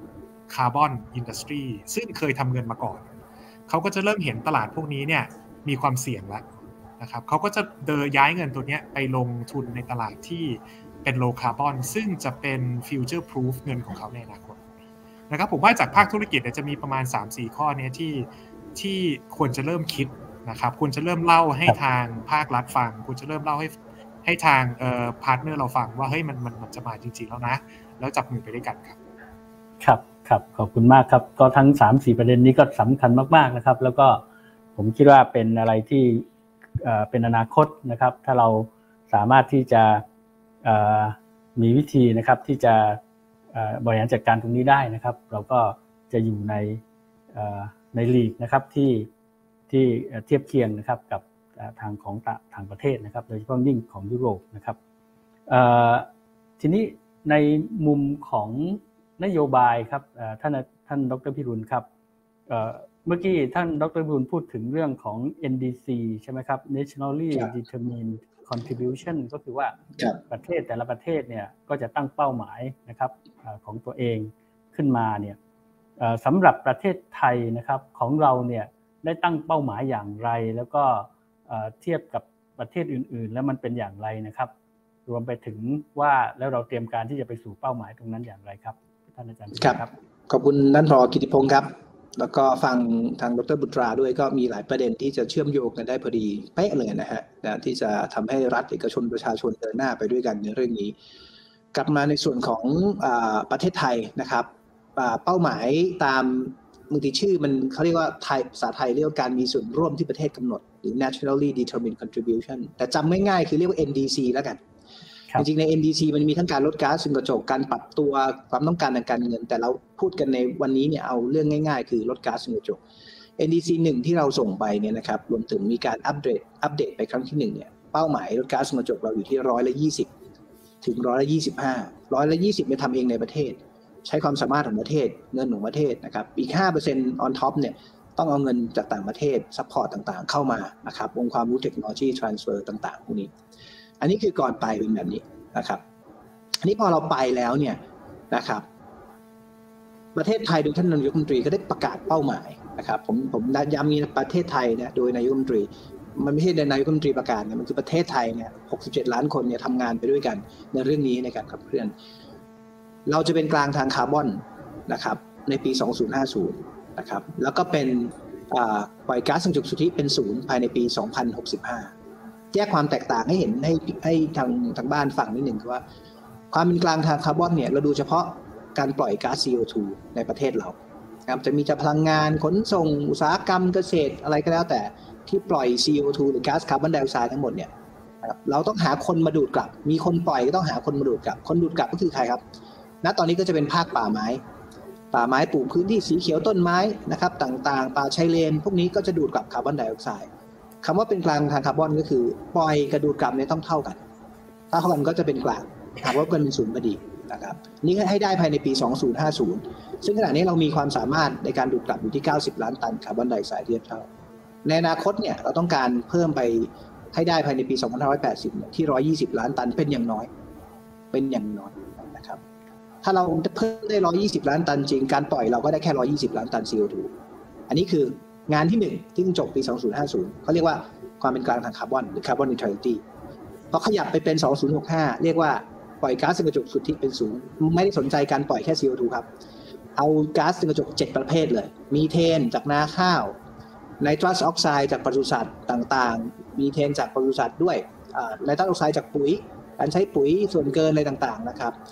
carbon industry ซึ่งเคยทำเงินมาก่อนเขาก็จะเริ่มเห็นตลาดพวกนี้เนี่ยมีความเสี่ยงแล้วนะครับเขาก็จะเดินย้ายเงินตัวนี้ไปลงทุนในตลาดที่เป็น low carbon ซึ่งจะเป็น future proof เงินของเขาในอนาคตนะครับผมว่าจากภาคธุรกิจจะมีประมาณ สามสี่ ข้อนี้ที่ที่ควรจะเริ่มคิดนะครับควรจะเริ่มเล่าให้ทางภาครัฐฟังควรจะเริ่มเล่าให้ให้ทางเอ่อพาร์ทเนอร์เราฟังว่าเฮ้ยมันมันมันจะมาจริงๆแล้วนะแล้วจับมือไปด้วยกันครับครับครับขอบคุณมากครับก็ทั้ง สามสี่ ประเด็นนี้ก็สำคัญมากๆนะครับแล้วก็ผมคิดว่าเป็นอะไรที่เอ่อเป็นอนาคตนะครับถ้าเราสามารถที่จะเอ่อมีวิธีนะครับที่จะเอ่อบริหารจัดการตรงนี้ได้นะครับเราก็จะอยู่ในเอ่อในลีกนะครับที่ที่เทียบเคียงนะครับกับทางของทางประเทศนะครับโดยเฉพาะยิ่งของยุโรปนะครับเอ่อทีนี้ในมุมของนโยบายครับท่านท่านดร.พิรุณครับเอ่อเมื่อกี้ท่านดร.พิรุณพูดถึงเรื่องของ เอ็น ดี ซี ใช่ไหมครับ Nationally Determined Contribution ก็คือว่าประเทศแต่ละประเทศเนี่ยก็จะตั้งเป้าหมายนะครับของตัวเองขึ้นมาเนี่ยสำหรับประเทศไทยนะครับของเราเนี่ยได้ตั้งเป้าหมายอย่างไรแล้วก็เทียบกับประเทศอื่นๆแล้วมันเป็นอย่างไรนะครับรวมไปถึงว่าแล้วเราเตรียมการที่จะไปสู่เป้าหมายตรงนั้นอย่างไรครับท่านอาจารย์ครับขอบคุณท่านผอ.กิติพงศ์ครับแล้วก็ฟังทางดร.บุตราด้วยก็มีหลายประเด็นที่จะเชื่อมโยงกันได้พอดีเป๊ะเลยนะฮะนะที่จะทำให้รัฐเอกชนประชาชนเดินหน้าไปด้วยกันในเรื่องนี้กลับมาในส่วนของอ่าประเทศไทยนะครับเป้าหมายตามบางทีชื่อมันเขาเรียกว่าไทยภาษาไทยเรียกว่าการมีส่วนร่วมที่ประเทศกำหนดหรือ nationally determined contribution แต่จำง่ายๆคือเรียกว่า เอ็น ดี ซี แล้วกันจริงๆใน เอ็น ดี ซี มันมีทั้งการลดก๊าซเรือนกระจกการปรับตัวความต้องการทางการเงินแต่เราพูดกันในวันนี้เนี่ยเอาเรื่องง่ายๆคือลดก๊าซเรือนกระจก เอ็น ดี ซี หนึ่งที่เราส่งไปเนี่ยนะครับรวมถึงมีการอัปเดตอัปเดตไปครั้งที่หนึ่งเนี่ยเป้าหมายลดก๊าซเรือนกระจกเราอยู่ที่ร้อยละยี่สิบถึงร้อยละยี่สิบห้าร้อยละยี่สิบเนี่ยทำเองในประเทศใช้ความสามารถของประเทศเงินของประเทศนะครับอีก ห้าเปอร์เซ็นต์ on top เนี่ยต้องเอาเงินจากต่างประเทศซัพพอร์ตต่างๆเข้ามานะครับองค์ความรู้เทคโนโลยี transfer ต่างๆพวกนี้อันนี้คือก่อนไปเป็นแบบนี้นะครับอันนี้พอเราไปแล้วเนี่ยนะครับประเทศไทยโดยท่านนายกรัฐมนตรีก็ได้ประกาศเป้าหมายนะครับผมผมย้ำนี้ประเทศไทยเนี่ยโดยนายกรัฐมนตรีมันไม่ใช่นายกรัฐมนตรีประกาศเนี่ยมันคือประเทศไทยเนี่ยหกสิบเจ็ดล้านคนเนี่ยทำงานไปด้วยกันในเรื่องนี้ในการขับเคลื่อนเราจะเป็นกลางทางคาร์บอนนะครับในปีสองพันห้าสิบนะครับแล้วก็เป็นปล่อยก๊าซเรือนกระจกสุทธิเป็นศูนย์ภายในปีสองพันหกสิบห้าแยกความแตกต่างให้เห็นให้ให้ทางทางบ้านฟังนิดหนึ่งคือว่าความเป็นกลางทางคาร์บอนเนี่ยเราดูเฉพาะการปล่อยก๊าซ ซี โอ ทู ในประเทศเราครับจะมีจะพลังงานขนส่งอุตสาหกรรมเกษตรอะไรก็แล้วแต่ที่ปล่อย ซี โอ ทู หรือก๊าซคาร์บอนไดออกไซด์ทั้งหมดเนี่ยเราต้องหาคนมาดูดกลับมีคนปล่อยก็ต้องหาคนมาดูดกลับคนดูดกลับก็คือใครครับณตอนนี้ก็จะเป็นภาคป่าไม้ป่าไม้ปลูกพื้นที่สีเขียวต้นไม้นะครับต่างๆป่าชายเลนพวกนี้ก็จะดูดกลับคาร์บอนไดออกไซด์คำว่าเป็นกลางทางคาร์บอนก็คือปล่อยกับดูดกลับเนี่ยต้องเท่ากันถ้าเท่ากันก็จะเป็นกลางหากว่าเป็นศูนย์พอดีนะครับนี่ให้ได้ภายในปีสองพันห้าสิบซึ่งขณะนี้เรามีความสามารถในการดูดกลับอยู่ที่เก้าสิบล้านตันคาร์บอนไดออกไซด์เทียบเท่าในอนาคตเนี่ยเราต้องการเพิ่มไปให้ได้ภายในปีสองพันห้าร้อยแปดสิบเนี่ยที่หนึ่งร้อยยี่สิบล้านตันเป็นอย่างน้อยเป็นอย่างน้อยนะครับถ้าเราเพิ่มได้หนึ่งร้อยยี่สิบล้านตันจริงการปล่อยเราก็ได้แค่หนึ่งร้อยยี่สิบล้านตัน ซี โอ ทู อันนี้คืองานที่หนึ่งที่จบปีสองพันห้าสิบเขาเรียกว่าความเป็นกลางทางคาร์บอนหรือ Carbon Neutrality พอขยับไปเป็นสองพันหกสิบห้าเรียกว่าปล่อยก๊าซเรือนกระจกสุทธิเป็นศูนย์ไม่ได้สนใจการปล่อยแค่ ซี โอ ทู ครับเอาก๊าซเรือนกระจกเจ็ดประเภทเลยมีเทนจากนาข้าวไนตรัสออกไซด์จากปศุสัตว์ต่างๆมีเทนจากปศุสัตว์ด้วยไนตรัสออกไซด์จากปุ๋ยการใช้ปุ๋ยส่วนเกินอะไรต่างๆนะครับ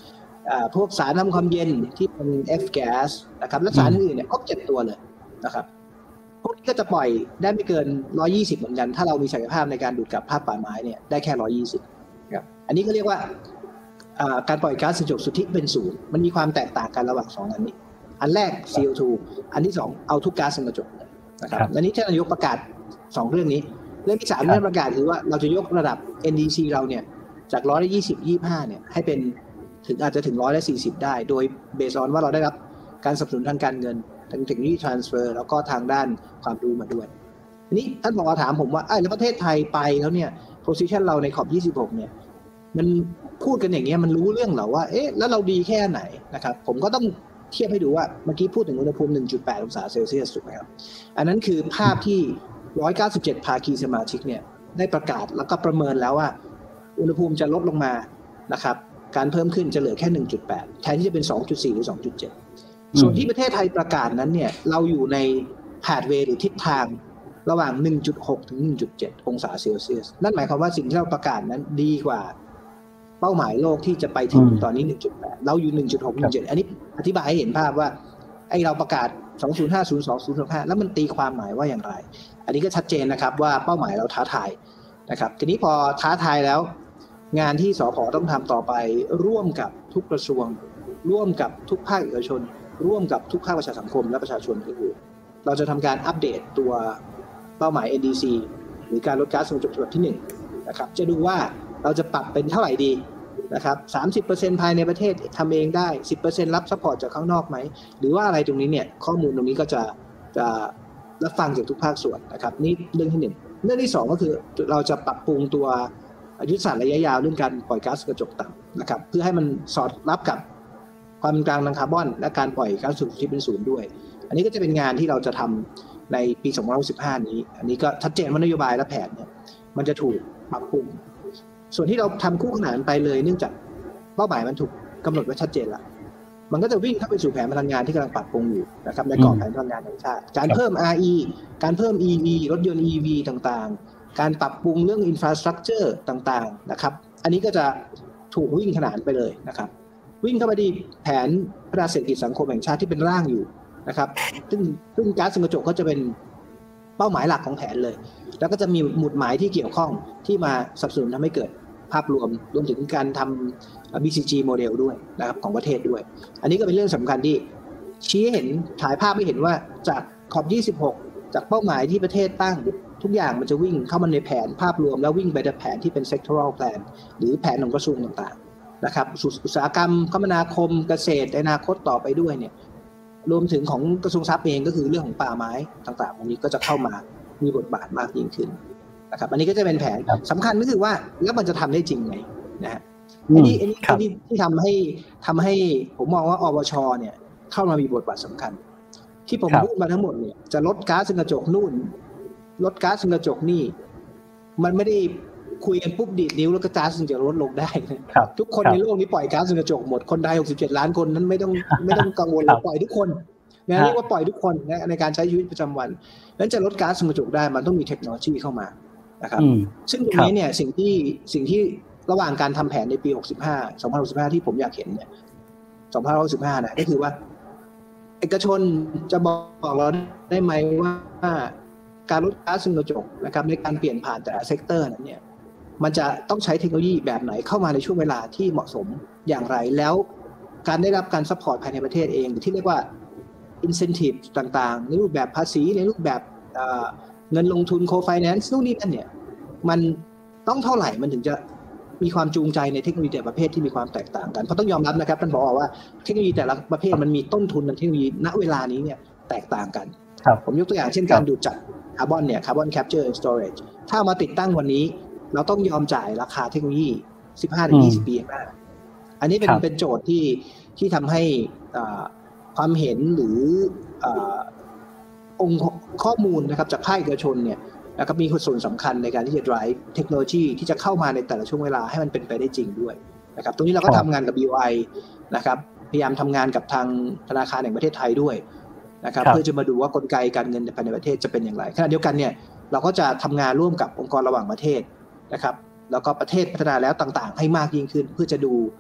พวกสารทำความเย็นที่เป็น F gas นะครับและสารอื่นเนี่ยครบเจ็ดตัวเลยนะครับพวกนี้ก็จะปล่อยได้ไม่เกินหนึ่งร้อยยี่สิบเหมือนกันถ้าเรามีศักยภาพในการดูดกลับภาคป่าไม้เนี่ยได้แค่หนึ่งร้อยยี่สิบครับอันนี้ก็เรียกว่าการปล่อยก๊าซเรือนกระจกสุทธิเป็นศูนย์มันมีความแตกต่างกันระหว่างสองอันนี้อันแรก ซี โอ ทู อันที่สองเอาทุกก๊าซเรือนกระจกนะครับอันนี้ท่านนายกประกาศสองเรื่องนี้เรื่องที่สามที่ท่านประกาศคือว่าเราจะยกระดับ เอ็น ดี ซี เราเนี่ยจากหนึ่งร้อยยี่สิบ ยี่สิบห้าเนี่ยให้เป็นถึงอาจจะถึงหนึ่งร้อยสี่สิบได้โดยเบสออนว่าเราได้รับการสนับสนุนทางการเงินทางเทคโนโลยีทรานสเฟอร์แล้วก็ทางด้านความรู้มาด้วยทีนี้ท่านบอกว่าถามผมว่าเอ้ยแล้วประเทศไทยไปแล้วเนี่ยโพสิชันเราในขอบยี่สิบหกเนี่ยมันพูดกันอย่างเงี้ยมันรู้เรื่องเหรอว่าเอ๊ะแล้วเราดีแค่ไหนนะครับผมก็ต้องเทียบให้ดูว่าเมื่อกี้พูดถึงอุณหภูมิ หนึ่งจุดแปด องศาเซลเซียสถูกไหมครับอันนั้นคือภาพที่หนึ่งร้อยเก้าสิบเจ็ดภาคีสมาชิกเนี่ยได้ประกาศแล้วก็ประเมินแล้วว่าอุณหภูมิจะลดลงมานะครับการเพิ่มขึ้นจะเหลือแค่ หนึ่งจุดแปด แทนที่จะเป็น สองจุดสี่ หรือ สองจุดเจ็ด ส่วนที่ประเทศไทยประกาศนั้นเนี่ยเราอยู่ในพาธเวย์หรือทิศทางระหว่าง หนึ่งจุดหก ถึง หนึ่งจุดเจ็ด องศาเซลเซียสนั่นหมายความว่าสิ่งที่เราประกาศนั้นดีกว่าเป้าหมายโลกที่จะไปถึงตอนนี้ หนึ่งจุดแปด เราอยู่ หนึ่งจุดหก หนึ่งจุดเจ็ด อันนี้อธิบายให้เห็นภาพว่าไอ้เราประกาศสองพันห้าสิบ สองพันห้าแล้วมันตีความหมายว่าอย่างไรอันนี้ก็ชัดเจนนะครับว่าเป้าหมายเราท้าทายนะครับทีนี้พอท้าทายแล้วงานที่สผ.ต้องทำต่อไปร่วมกับทุกกระทรวงร่วมกับทุกภาคเอกชนร่วมกับทุกภาคประชาสังคมและประชาชนก็คือเราจะทำการอัปเดตตัวเป้าหมาย เอ็น ดี ซี หรือการลดก๊าซเรือนกระจกฉบับที่หนึ่งนะครับจะดูว่าเราจะปรับเป็นเท่าไหร่ดีนะครับ สามสิบเปอร์เซ็นต์ ภายในประเทศทำเองได้ สิบเปอร์เซ็นต์ รับซัพพอร์ตจากข้างนอกไหมหรือว่าอะไรตรงนี้เนี่ยข้อมูลตรงนี้ก็จะจะรับฟังจากทุกภาคส่วนนะครับนี่เรื่องที่หนึ่งเรื่องที่สองก็คือเราจะปรับปรุงตัวยุทธศาสตร์ระยะยาวเรื่องการปล่อยก๊าซกระจกต่ำนะครับเพื่อให้มันสอดรับกับความเป็นกลางทางคาร์บอนและการปล่อยก๊าซสุทธิเป็นศูนย์ด้วยอันนี้ก็จะเป็นงานที่เราจะทำในปีสองพันสิบห้านี้อันนี้ก็ชัดเจนว่านโยบายและแผนเนี่ยมันจะถูกปรับปรุงส่วนที่เราทำคู่ขนานไปเลยเนื่องจากเป้าหมายมันถูกกำหนดไว้ชัดเจนแล้วมันก็จะวิ่งเข้าไปสู่แผนพลังงานที่กำลังปรับปรุงอยู่นะครับในกรอบแผนพลังงานแห่งชาติการเพิ่ม อาร์ อี การเพิ่ม อี วี รถยนต์ อี วี ต่างๆการปรับปรุงเรื่อง infrastructure ต่างๆนะครับอันนี้ก็จะถูกวิ่งขนานไปเลยนะครับวิ่งเข้าไปที่แผนพัฒนาเศรษฐกิจสังคมแห่งชาติที่เป็นร่างอยู่นะครับซึ่งซึ่งก๊าซเรือนกระจกก็จะเป็นเป้าหมายหลักของแผนเลยแล้วก็จะมีหมุดหมายที่เกี่ยวข้องที่มาสนับสนุนทำให้เกิดภาพรวมรวมถึงการทำ บี ซี จี โมเดลด้วยนะครับของประเทศด้วยอันนี้ก็เป็นเรื่องสำคัญที่ชี้เห็นถ่ายภาพให้เห็นว่าจากขอบยี่สิบหกจากเป้าหมายที่ประเทศตั้งทุกอย่างมันจะวิ่งเข้ามาในแผนภาพรวมแล้ววิ่งไปในแผนที่เป็น sectoral plan หรือแผนของกระทรวงต่างๆนะครับอุตสาหกรรมคมนาคมเกษตรในอนาคตต่อไปด้วยเนี่ยรวมถึงของกระทรวงทรัพย์เองก็คือเรื่องของป่าไม้ต่างๆตรงนี้ก็จะเข้ามามีบทบาทมากยิ่งขึ้นนะครับอันนี้ก็จะเป็นแผนสำคัญก็คือว่าแล้วมันจะทำได้จริงไหมนะฮะอันนี้อันนี้ที่ที่ทำให้ทำให้ผมมองว่าอวช.เนี่ยเข้ามามีบทบาทสำคัญที่ผมพูดมาทั้งหมดเนี่ยจะลดก๊าซเรือนกระจกนู่นลดก๊าซเรือนกระจกนี่มันไม่ได้คุยกันปุ๊บดีดนิ้วแล้วก็ก๊าซมันจะลดลงได้ทุกคนในโลกนี้ปล่อยก๊าซเรือนกระจกหมดคนไทยหกสิบเจ็ดล้านคนนั้นไม่ต้องไม่ต้องกังวลปล่อยทุกคนนะเรียกว่าปล่อยทุกคนนะในการใช้ชีวิตประจำวันนั้นจะลดก๊าซเรือนกระจกได้มันต้องมีเทคโนโลยีเข้ามานะครับซึ่งตรงนี้เนี่ยสิ่งที่สิ่งที่ระหว่างการทำแผนในปีหกสิบห้า สองพันหกสิบห้าที่ผมอยากเห็นเนี่ยสองพันหกสิบห้านะก็คือว่าเอกชนจะบอกเราได้ไหมว่าการลดก๊าซเรือนกระจกนะครับในการเปลี่ยนผ่านแต่ละเซกเตอร์นั้นเนี่ยมันจะต้องใช้เทคโนโลยีแบบไหนเข้ามาในช่วงเวลาที่เหมาะสมอย่างไรแล้วการได้รับการซัพพอร์ตภายในประเทศเองที่เรียกว่า incentive ต่างๆในรูปแบบภาษีในรูปแบบเงินลงทุน co-finance นู่นนี่นั่นเนี่ยมันต้องเท่าไหร่มันถึงจะมีความจูงใจในเทคโนโลยีแต่ละประเภทที่มีความแตกต่างกันเพราะต้องยอมรับนะครับท่านผอ.ว่าเทคโนโลยีแต่ละประเภทมันมีต้นทุนทางเทคโนโลยีณเวลานี้เนี่ยแตกต่างกันผมยกตัวอย่างเช่นการดูดจับคาร์บอนเนี่ย carbon capture and storage ถ้ามาติดตั้งวันนี้เราต้องยอมจ่ายราคาเทคโนโลยี สิบห้าถึงยี่สิบ ปีข้างหน้าอันนี้เป็นเป็นโจทย์ที่ที่ทำให้ความเห็นหรือองค์ข้อมูลนะครับจากภาคเอกชนเนี่ยนะครับมีส่วนสำคัญในการที่จะ drive เทคโนโลยีที่จะเข้ามาในแต่ละช่วงเวลาให้มันเป็นไปได้จริงด้วยนะครับตรงนี้เราก็ทำงานกับ บี โอ ไอ นะครับพยายามทำงานกับทางธนาคารแห่งประเทศไทยด้วยนะครับเพื่อจะมาดูว่ากลไกการเงินภายในประเทศจะเป็นอย่างไรขณะเดียวกันเนี่ยเราก็จะทำงานร่วมกับองค์กรระหว่างประเทศนะครับแล้วก็ประเทศพัฒนาแล้วต่างๆให้มากยิ่งขึ้นเพื่อจะดู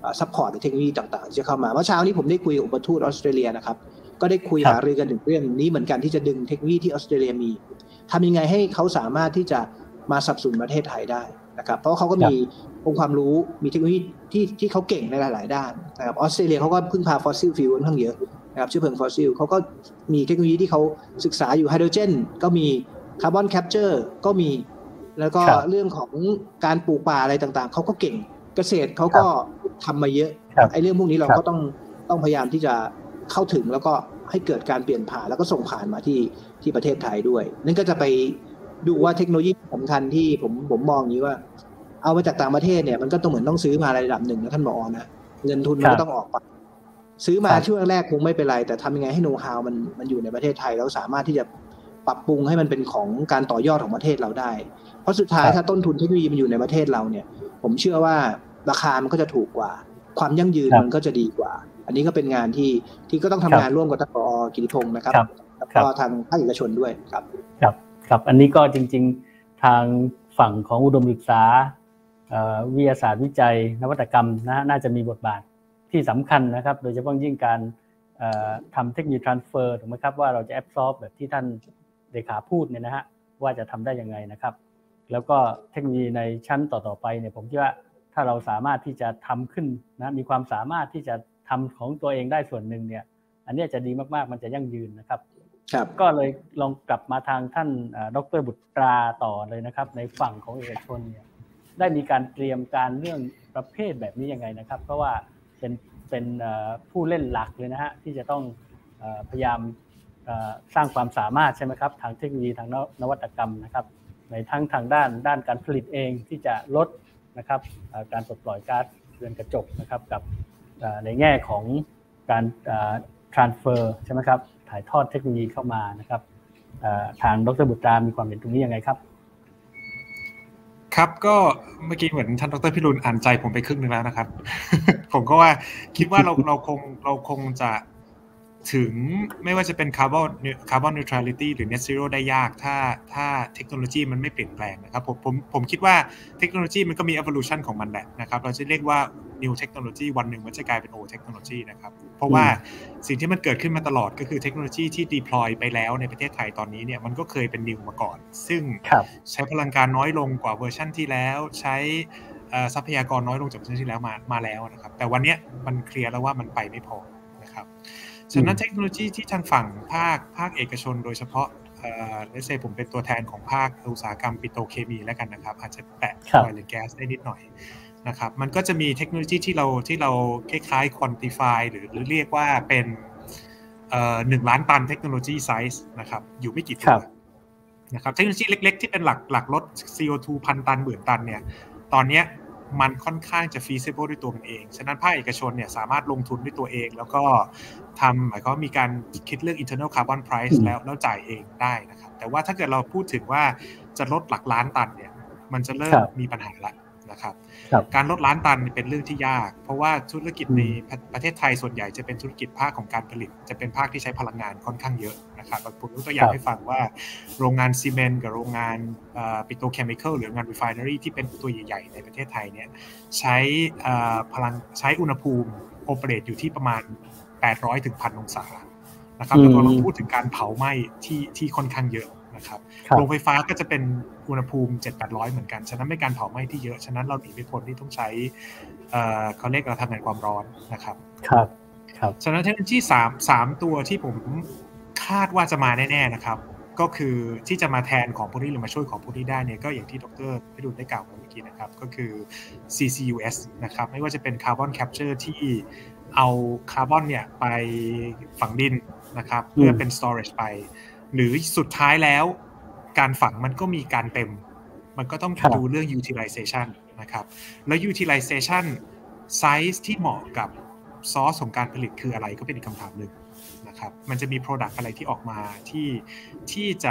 ซัพพอร์ตในเทคโนโลยีต่างๆจะเข้ามาเมื่อเช้านี้ผมได้คุยกับอุปทูตออสเตรเลียนะครับก็ได้คุยหารือกันถึงเรื่องนี้เหมือนกันที่จะดึงเทคโนโลยีที่ออสเตรเลียมีทำยังไงให้เขาสามารถที่จะมาสนับสนุนประเทศไทยได้นะครับเพราะเขาก็มีองค์ความรู้มีเทคโนโลยีที่ที่เขาเก่งในหลายๆด้านนะครับออสเตรเลียเขาก็พึ่งพาฟอสซิลฟิวค่อนข้างเยอะนะครับเชื้อเพลิงฟอสซิลเขาก็มีเทคโนโลยีที่เขาศึกษาอยู่ไฮโดรเจนก็มีคาร์บอนแคปเจอร์ก็มีแล้วก็เรื่องของการปลูกป่าอะไรต่างๆเขาก็เก่งเกษตรเขาก็ทำมาเยอะไอ้เรื่องพวกนี้เราก็ต้องต้องพยายามที่จะเข้าถึงแล้วก็ให้เกิดการเปลี่ยนผ่านแล้วก็ส่งผ่านมาที่ที่ประเทศไทยด้วยนั่นก็จะไปดูว่าเทคโนโลยีสำคัญที่ผมผมมองอย่างนี้ว่าเอามาจากต่างประเทศเนี่ยมันก็ต้องเหมือนต้องซื้อมาระดับหนึ่งนะท่านผอ.นะเงินทุนมันก็ต้องออกไปซื้อมาช่วงแรกคงไม่เป็นไรแต่ทำยังไงให้โน้ตฮาวมันมันอยู่ในประเทศไทยแล้วสามารถที่จะปรับปรุงให้มันเป็นของการต่อยอดของประเทศเราได้เพราะสุดท้ายถ้าต้นทุนเทคโนโลยีมันอยู่ในประเทศเราเนี่ยผมเชื่อว่าราคามันก็จะถูกกว่าความยั่งยืนมันก็จะดีกว่าอันนี้ก็เป็นงานที่ที่ก็ต้องทำงานร่วมกับท่านผอ.กิติพงศ์นะครับแล้วก็ทางภาคเอกชนด้วยครับครับครับอันนี้ก็จริงๆทางฝั่งของอุดมศึกษาวิทยาศาสตร์วิจัยนวัตกรรมนะน่าจะมีบทบาทที่สำคัญนะครับโดยเฉพาะยิ่งการทำเทคโนโลยี transfer ถูกไหมครับว่าเราจะ absorb แบบที่ท่านเลขาพูดเนี่ยนะฮะว่าจะทำได้ยังไงนะครับแล้วก็เทคโนโลยีในชั้นต่อๆไปเนี่ยผมคิดว่าถ้าเราสามารถที่จะทำขึ้นนะมีความสามารถที่จะทำของตัวเองได้ส่วนหนึ่งเนี่ยอันนี้จะดีมากๆมันจะยั่งยืนนะครับก็เลยลองกลับมาทางท่านดร.บุตราต่อเลยนะครับในฝั่งของเอกชนเนี่ยได้มีการเตรียมการเรื่องประเภทแบบนี้ยังไงนะครับเพราะว่าเป็นเป็นผู้เล่นหลักเลยนะฮะที่จะต้องพยายามสร้างความสามารถใช่ไหมครับทางเทคโนโลยีทางนวัตกรรมนะครับในทั้งทางด้านด้านการผลิตเองที่จะลดนะครับการปลดปล่อยก๊าซเรือนกระจกนะครับกับในแง่ของการ transfer ใช่ไหมครับถ่ายทอดเทคโนโลยีเข้ามานะครับทางดร.บุตรามีความเห็นตรงนี้ยังไงครับครับก็เมื่อกี้เหมือนท่านดร.พิรุณอ่านใจผมไปครึ่งนึงแล้วนะครับ ผมก็ว่าคิดว่าเราเราคงเราคงจะถึงไม่ว่าจะเป็นคาร์บอนคาร์บอนนิวทรัลิตี้หรือ net zero ได้ยากถ้าถ้าเทคโนโลยีมันไม่เปลี่ยนแปลงนะครับผมผมผมคิดว่าเทคโนโลยีมันก็มี evolution ของมันแหละนะครับเราจะเรียกว่า new technology วันหนึ่งมันจะกลายเป็น old technology นะครับเพราะว่าสิ่งที่มันเกิดขึ้นมาตลอดก็คือเทคโนโลยีที่ deploy ไปแล้วในประเทศไทยตอนนี้เนี่ยมันก็เคยเป็น new มาก่อนซึ่งใช้พลังงานน้อยลงกว่าเวอร์ชันที่แล้วใช้ทรัพยากรน้อยลงจากเวอร์ชันที่แล้วมามาแล้วนะครับแต่วันนี้มันเคลียร์แล้วว่ามันไปไม่พอนะครับฉะนั้นเทคโนโลยีที่ทางฝั่งภาคภาคเอกชนโดยเฉพาะเอ่อเลเซผมเป็นตัวแทนของภาคอุตสาหกรรมปิโตรเคมีแล้วกันนะครับอาจจะแตะออยล์และแก๊สได้นิดหน่อยนะครับมันก็จะมีเทคโนโลยีที่เราที่เราคล้ายๆ quantify หรือหรือเรียกว่าเป็นเอ่อหนึ่งล้านตันเทคโนโลยีไซส์นะครับอยู่ไม่กี่ตัวนะครับเทคโนโลยีเล็กๆที่เป็นหลักหลักลด ซี โอ ทู พันตันหมื่นตันเนี่ยตอนนี้มันค่อนข้างจะ feasible ด้วยตัวมันเองฉะนั้นภาคเอกชนเนี่ยสามารถลงทุนด้วยตัวเองแล้วก็ทำหมายความว่ามีการคิดเรื่อง internal carbon price แล้วแล้วจ่ายเองได้นะครับแต่ว่าถ้าเกิดเราพูดถึงว่าจะลดหลักล้านตันเนี่ยมันจะเริ่มมีปัญหาละนะครับการลดล้านตันเป็นเรื่องที่ยากเพราะว่าธุรกิจในประเทศไทยส่วนใหญ่จะเป็นธุรกิจภาคของการผลิตจะเป็นภาคที่ใช้พลังงานค่อนข้างเยอะนะครับผมยกตัวอย่างให้ฟังว่าโรงงานซีเมนต์กับโรงงานปิโตรเคมีคอลหรือโรงงาน refinery ที่เป็นตัวใหญ่ๆในประเทศไทยเนี่ยใช้พลังใช้อุณหภูมิโอเปเรตอยู่ที่ประมาณแปดร้อยถึง หนึ่งพัน องศานะครับแล้วก็เราพูดถึงการเผาไหม้ที่ที่ค่อนข้างเยอะนะครับโรงไฟฟ้าก็จะเป็นอุณหภูมิ เจ็ดถึงแปดร้อย เหมือนกันฉะนั้นไม่การเผาไหม้ที่เยอะฉะนั้นเราหนีไม่พ้นที่ต้องใช้เอ่อเขาเรียกเราทำงานความร้อนนะครับครับครับฉะนั้นเทคโนโลยี3 3ตัวที่ผมคาดว่าจะมาแน่ๆนะครับก็คือที่จะมาแทนของพวกนี้หรือมาช่วยของพวกนี้ได้เนี่ยก็อย่างที่ดร.พิรุณได้กล่าวเมื่อกี้นะครับก็คือ ซี ซี ยู เอส นะครับไม่ว่าจะเป็นคาร์บอนแคปเจอร์ที่เอาคาร์บอนเนี่ยไปฝังดินนะครับเพื่อเป็น storage ไปหรือสุดท้ายแล้วการฝังมันก็มีการเต็มมันก็ต้องดูเรื่อง utilization นะครับแล้ว utilization size ที่เหมาะกับซอสของการผลิตคืออะไรก็เป็นอีกคำถามหนึ่งนะครับมันจะมี product อะไรที่ออกมาที่ที่จะ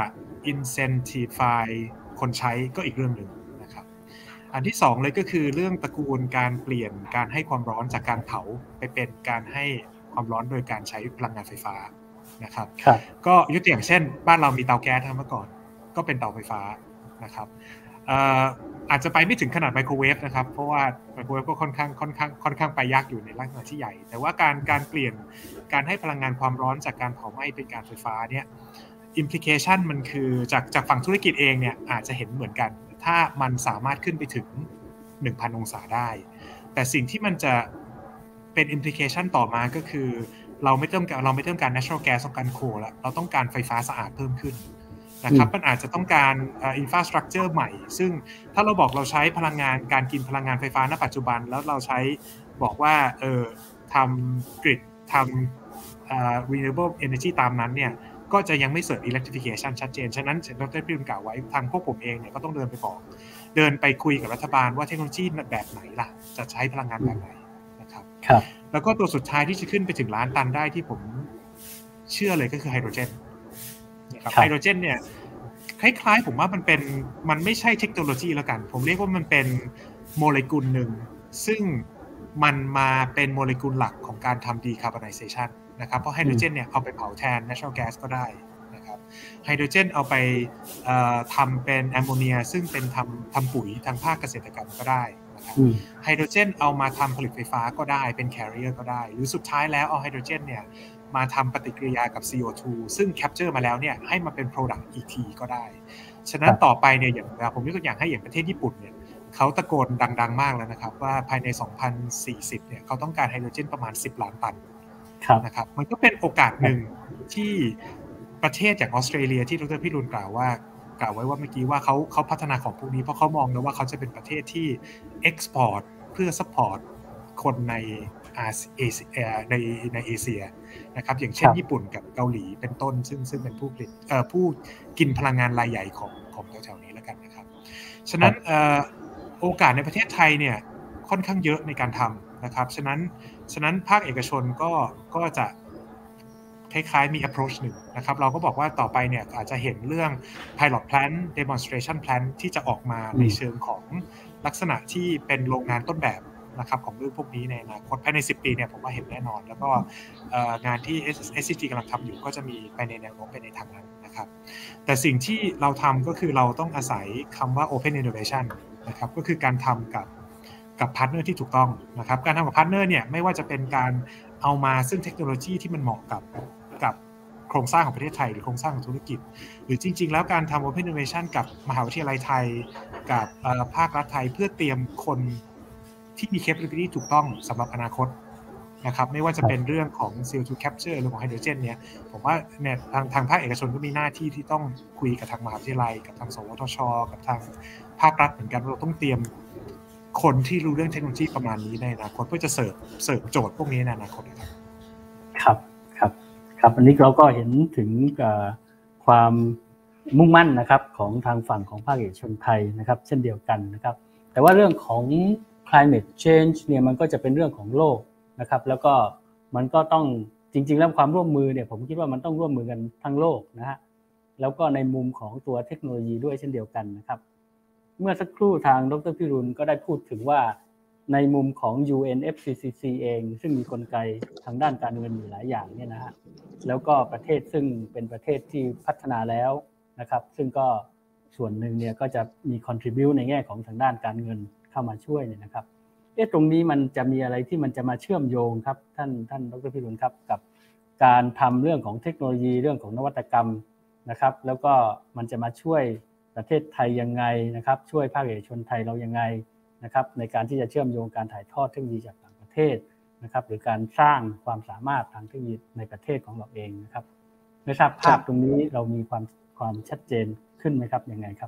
incentivize คนใช้ก็อีกเรื่องหนึ่งนะครับอันที่สองเลยก็คือเรื่องตระกูลการเปลี่ยนการให้ความร้อนจากการเผาไปเป็นการให้ความร้อนโดยการใช้พลังงานไฟฟ้านะครับก็ยกตัวอย่างเช่นบ้านเรามีเตาแก๊สเมื่อก่อนก็เป็นเตาไฟฟ้านะครับอาจจะไปไม่ถึงขนาดไมโครเวฟนะครับเพราะว่าไมโครเวฟก็ค่อนข้างค่อนข้างค่อนข้างไปยากอยู่ในลักษณะที่ใหญ่แต่ว่าการการเปลี่ยนการให้พลังงานความร้อนจากการเผาไหม้เป็นการไฟฟ้าเนี่ยimplication มันคือจากจากฝั่งธุรกิจเองเนี่ยอาจจะเห็นเหมือนกันถ้ามันสามารถขึ้นไปถึง หนึ่งพัน องศาได้แต่สิ่งที่มันจะเป็น implication ต่อมาก็คือเราไม่ต้องการเราไม่ต้องการ natural gas ต้องการ coal แล้วเราต้องการไฟฟ้าสะอาดเพิ่มขึ้นนะครับมันอาจจะต้องการ infrastructure ใหม่ซึ่งถ้าเราบอกเราใช้พลังงานการกินพลังงานไฟฟ้าณปัจจุบันแล้วเราใช้บอกว่าเออทำ grid ทำ renewable energy ตามนั้นเนี่ยก็จะยังไม่เสิร์ฟ electrification ชัดเจนฉะนั้นดร.พิมพ์กล่าวไว้ทางพวกผมเองเนี่ยก็ต้องเดินไปบอกเดินไปคุยกับรัฐบาลว่าเทคโนโลยีแบบไหนล่ะจะใช้พลังงานแบบไหนนะครับแล้วก็ตัวสุดท้ายที่จะขึ้นไปถึงล้านตันได้ที่ผมเชื่อเลยก็คือไฮโดรเจนนะครับไฮโดรเจนเนี่ยคล้ายๆผมว่ามันเป็นมันไม่ใช่เทคโนโลยีแล้วกันผมเรียกว่ามันเป็นโมเลกุลหนึ่งซึ่งมันมาเป็นโมเลกุลหลักของการทำ decarbonization นะครับเพราะไฮโดรเจนเนี่ยเอาไปเผาแทน natural gas ก็ได้นะครับไฮโดรเจนเอาไปทำเป็นแอมโมเนียซึ่งเป็นทำทำปุ๋ยทางภาคเกษตรกรรมก็ได้นะครับไฮโดรเจนเอามาทำผลิตไฟฟ้าก็ได้เป็น carrier ก็ได้หรือสุดท้ายแล้วเอาไฮโดรเจนเนี่ยมาทำปฏิกิริยากับ ซี โอ ทู ซึ่ง capture มาแล้วเนี่ยให้มาเป็น product อีกทีก็ได้ฉะนั้นต่อไปเนี่ยอย่างผมยกตัวอย่างให้อย่างประเทศญี่ปุ่นเนี่ยเขาตะโกนดังๆมากแล้วนะครับว่าภายในสองพันสี่สิบเนี่ยเขาต้องการไฮโดรเจนประมาณสิบล้านตันนะครับมันก็เป็นโอกาสหนึ่งที่ประเทศอย่างออสเตรเลียที่ดร.พิรุณกล่าวว่ากล่าวไว้ว่าเมื่อกี้ว่าเขาเขาพัฒนาของพวกนี้เพราะเขามองนะว่าเขาจะเป็นประเทศที่ export เพื่อ support คนในอาเซียในในเอเชียนะครับอย่างเช่นญี่ปุ่นกับเกาหลีเป็นต้นซึ่งซึ่งเป็นผู้ผลิตเอ่อผู้กินพลังงานรายใหญ่ของของแถวๆนี้แล้วกันนะครับฉะนั้นเอ่อโอกาสในประเทศไทยเนี่ยค่อนข้างเยอะในการทำนะครับฉะนั้นฉะนั้นภาคเอกชนก็ก็จะคล้ายๆมี approach หนึ่งนะครับเราก็บอกว่าต่อไปเนี่ยอาจจะเห็นเรื่อง pilot plan demonstration plan ที่จะออกมาในเชิงของลักษณะที่เป็นโรงงานต้นแบบนะครับของเรื่องพวกนี้ในอนาคตภายในสิบปีเนี่ยผมว่าเห็นแน่นอนแล้วก็งานที่ เอส ซี จี กำลังทำอยู่ก็จะมีไปในแนวโน้มไปในทางนั้นนะครับแต่สิ่งที่เราทำก็คือเราต้องอาศัยคำว่า open innovation นะครับก็คือการทำกับกับพาร์ทเนอร์ที่ถูกต้องนะครับการทำกับพาร์ทเนอร์เนี่ยไม่ว่าจะเป็นการเอามาซึ่งเทคโนโลยีที่มันเหมาะกับกับโครงสร้างของประเทศไทยหรือโครงสร้างของธุรกิจหรือจริงๆแล้วการทำ open innovation กับมหาวิทยาลัยไทยกับภาครัฐไทยเพื่อเตรียมคนที่มี capability ถูกต้องสำหรับอนาคตนะครับไม่ว่าจะเป็นเรื่องของ ซี โอ ทู capture หรือของไฮโดรเจนเนี่ยผมว่าเนี่ยทางทางภาคเอกชนก็มีหน้าที่ที่ต้องคุยกับทางมหาวิทยาลัยกับทางสวทช.กับทางภาครัฐเหมือนกันเราต้องเตรียมคนที่รู้เรื่องเทคโนโลยีประมาณนี้ในอนาคตเพื่อจะเสิร์ฟเสิร์ฟโจทย์พวกนี้ในอนาคตครับครับครับครับอันนี้เราก็เห็นถึงความมุ่งมั่นนะครับของทางฝั่งของภาคเอกชนไทยนะครับเช่นเดียวกันนะครับแต่ว่าเรื่องของ climate change เนี่ยมันก็จะเป็นเรื่องของโลกนะครับแล้วก็มันก็ต้องจริงๆแล้วความร่วมมือเนี่ยผมคิดว่ามันต้องร่วมมือกันทั้งโลกนะฮะแล้วก็ในมุมของตัวเทคโนโลยีด้วยเช่นเดียวกันนะครับเมื่อสักครู่ทางดร.พิรุณก็ได้พูดถึงว่าในมุมของ ยู เอ็น เอฟ ซี ซี ซี เองซึ่งมีกลไกทางด้านการเงินอยู่หลายอย่างเนี่ยนะฮะแล้วก็ประเทศซึ่งเป็นประเทศที่พัฒนาแล้วนะครับซึ่งก็ส่วนหนึ่งเนี่ยก็จะมี contribute ในแง่ของทางด้านการเงินเข้ามาช่วยเนี่ยนะครับเอ๊ะตรงนี้มันจะมีอะไรที่มันจะมาเชื่อมโยงครับท่านท่านดร.พิรุณครับกับการทำเรื่องของเทคโนโลยีเรื่องของนวัตกรรมนะครับแล้วก็มันจะมาช่วยประเทศไทยยังไงนะครับช่วยภาคเอกชนไทยเรายังไงนะครับในการที่จะเชื่อมโยงการถ่ายทอดเทคโนโลยีจากต่างประเทศนะครับหรือการสร้างความสามารถทางเทคโนโลยีในประเทศของเราเองนะครับไม่ทราบภาพตรงนี้เรามีความความชัดเจนขึ้นไหมครับยังไงครับ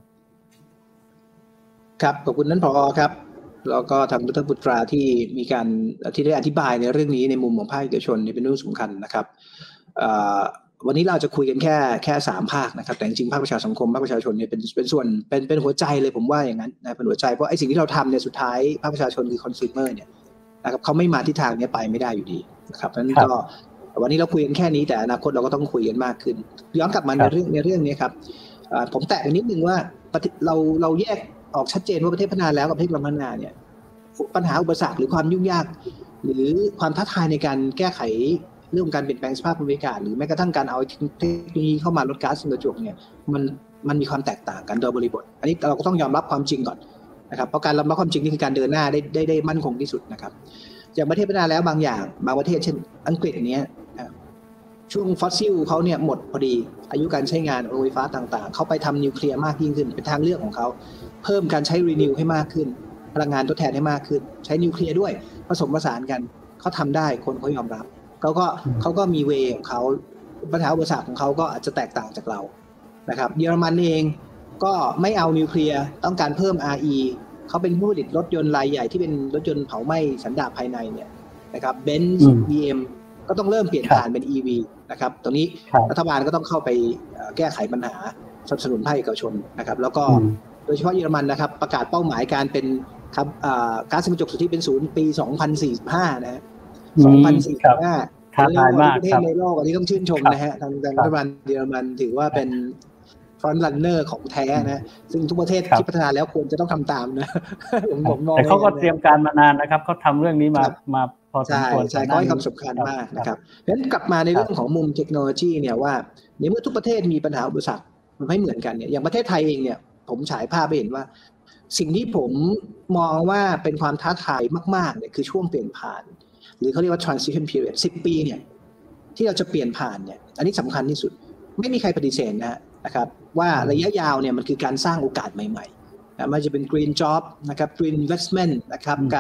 ครับขอบคุณท่านผอ.ครับแล้วก็ทางดร.บุตราที่มีการที่ได้อธิบายในเรื่องนี้ในมุมของภาคเอกชนนี่เป็นเรื่องสำคัญนะครับวันนี้เราจะคุยกันแค่แค่สามภาคนะครับแต่จริงๆภาคประชาสังคมภาคประชาชนเนี่ยเป็นเป็นส่วนเป็นเป็นหัวใจเลยผมว่าอย่างนั้นนะเป็นหัวใจเพราะไอ้สิ่งที่เราทำเนี่ยสุดท้ายภาคประชาชนคือคอน sumer เนี่ยนะครับเขาไม่มาที่ทางนี้ไปไม่ได้อยู่ดีนะครับเพราะฉะนั้นก็วันนี้เราคุยกันแค่นี้แต่อนาคตเราก็ต้องคุยกันมากขึ้นย้อนกลับมาในเรื่องในเรื่องนี้ครับผมแตะไปนิดนึงว่าเราเราแยกออกชัดเจนว่าประเทศพัฒนาแล้วกับประเทศกำลังพัฒนาเนี่ยปัญหาอุปสรรคหรือความยุ่งยากหรือความท้าทายในการแก้ไขเรื่องการเปลี่ยนแปลงสภาพภูมิอากาศหรือแม้กระทั่งการเอาเทคโนโลยีเข้ามาลดก๊าซเรือนกระจกเนี่ยมันมันมีความแตกต่างกันโดยบริบทอันนี้เราก็ต้องยอมรับความจริงก่อนนะครับเพราะการยอมรับความจริงนี่คือการเดินหน้าได้ได้ได้มั่นคงที่สุดนะครับอย่างประเทศพัฒนาแล้วบางอย่างบางประเทศเช่นอังกฤษเนี้ยช่วงฟอสซิลเขาเนี่ยหมดพอดีอายุการใช้งานโรงไฟฟ้าต่างๆเขาไปทำนิวเคลียร์มากยิ่งขึ้นเป็นทางเลือกของเขาเพิ่มการใช้รีนิวให้มากขึ้นพลังงานทดแทนให้มากขึ้นใช้นิวเคลียร์ด้วยผสมผสานกันเขาทำได้คนเขายอมรับเขาก็เขาก็มีเวของเขาปัญหาอุปสรรคของเขาก็อาจจะแตกต่างจากเรานะครับเยอรมันเองก็ไม่เอานิวเคลียร์ต้องการเพิ่ม อาร์ อี เขาเป็นผู้ผลิตรถยนต์รายใหญ่ที่เป็นรถยนต์เผาไหม้สันดาปภายในเนี่ยนะครับ Benz บี เอ็ม ก็ต้องเริ่มเปลี่ยนผ่านเป็น อี วี นะครับตรงนี้รัฐบาลก็ต้องเข้าไปแก้ไขปัญหาสนับสนุนภาคเอกชนนะครับแล้วก็โดยเฉพาะเยอรมันนะครับประกาศเป้าหมายการเป็นครับก๊าซเรือนกระจกสุทธิเป็นศูนย์ปีสองพันสี่สิบห้านะฮะสองพันสี่สิบห้าท้าทายมากประเทศในโลกอันนี้ต้องชื่นชมนะฮะทางรัฐบาลเยอรมันถือว่าเป็นฟรอนต์รันเนอร์ของแท้นะซึ่งทุกประเทศที่พัฒนาแล้วควรจะต้องทำตามนะผมผมมองแต่เขาก็เตรียมการมานานนะครับเขาทำเรื่องนี้มามาพอสมควรใช่เขาให้ความสำคัญมากนะครับเพราะฉะนั้นกลับมาในเรื่องของมุมเทคโนโลยีเนี่ยว่าในเมื่อทุกประเทศมีปัญหาอุปสรรคมันไม่เหมือนกันเนี่ยอย่างประเทศไทยเองเนี่ยผมฉายภาพไปเห็นว่าสิ่งที่ผมมองว่าเป็นความท้าทายมากๆเนี่ยคือช่วงเปลี่ยนผ่านหรือเขาเรียกว่า transition period สิบปีเนี่ยที่เราจะเปลี่ยนผ่านเนี่ยอันนี้สำคัญที่สุดไม่มีใครปฏิเสธนะนะครับว่าระยะยาวเนี่ยมันคือการสร้างโอกาสใหม่ๆนะมันจะเป็น green job นะครับ green investment นะครับการ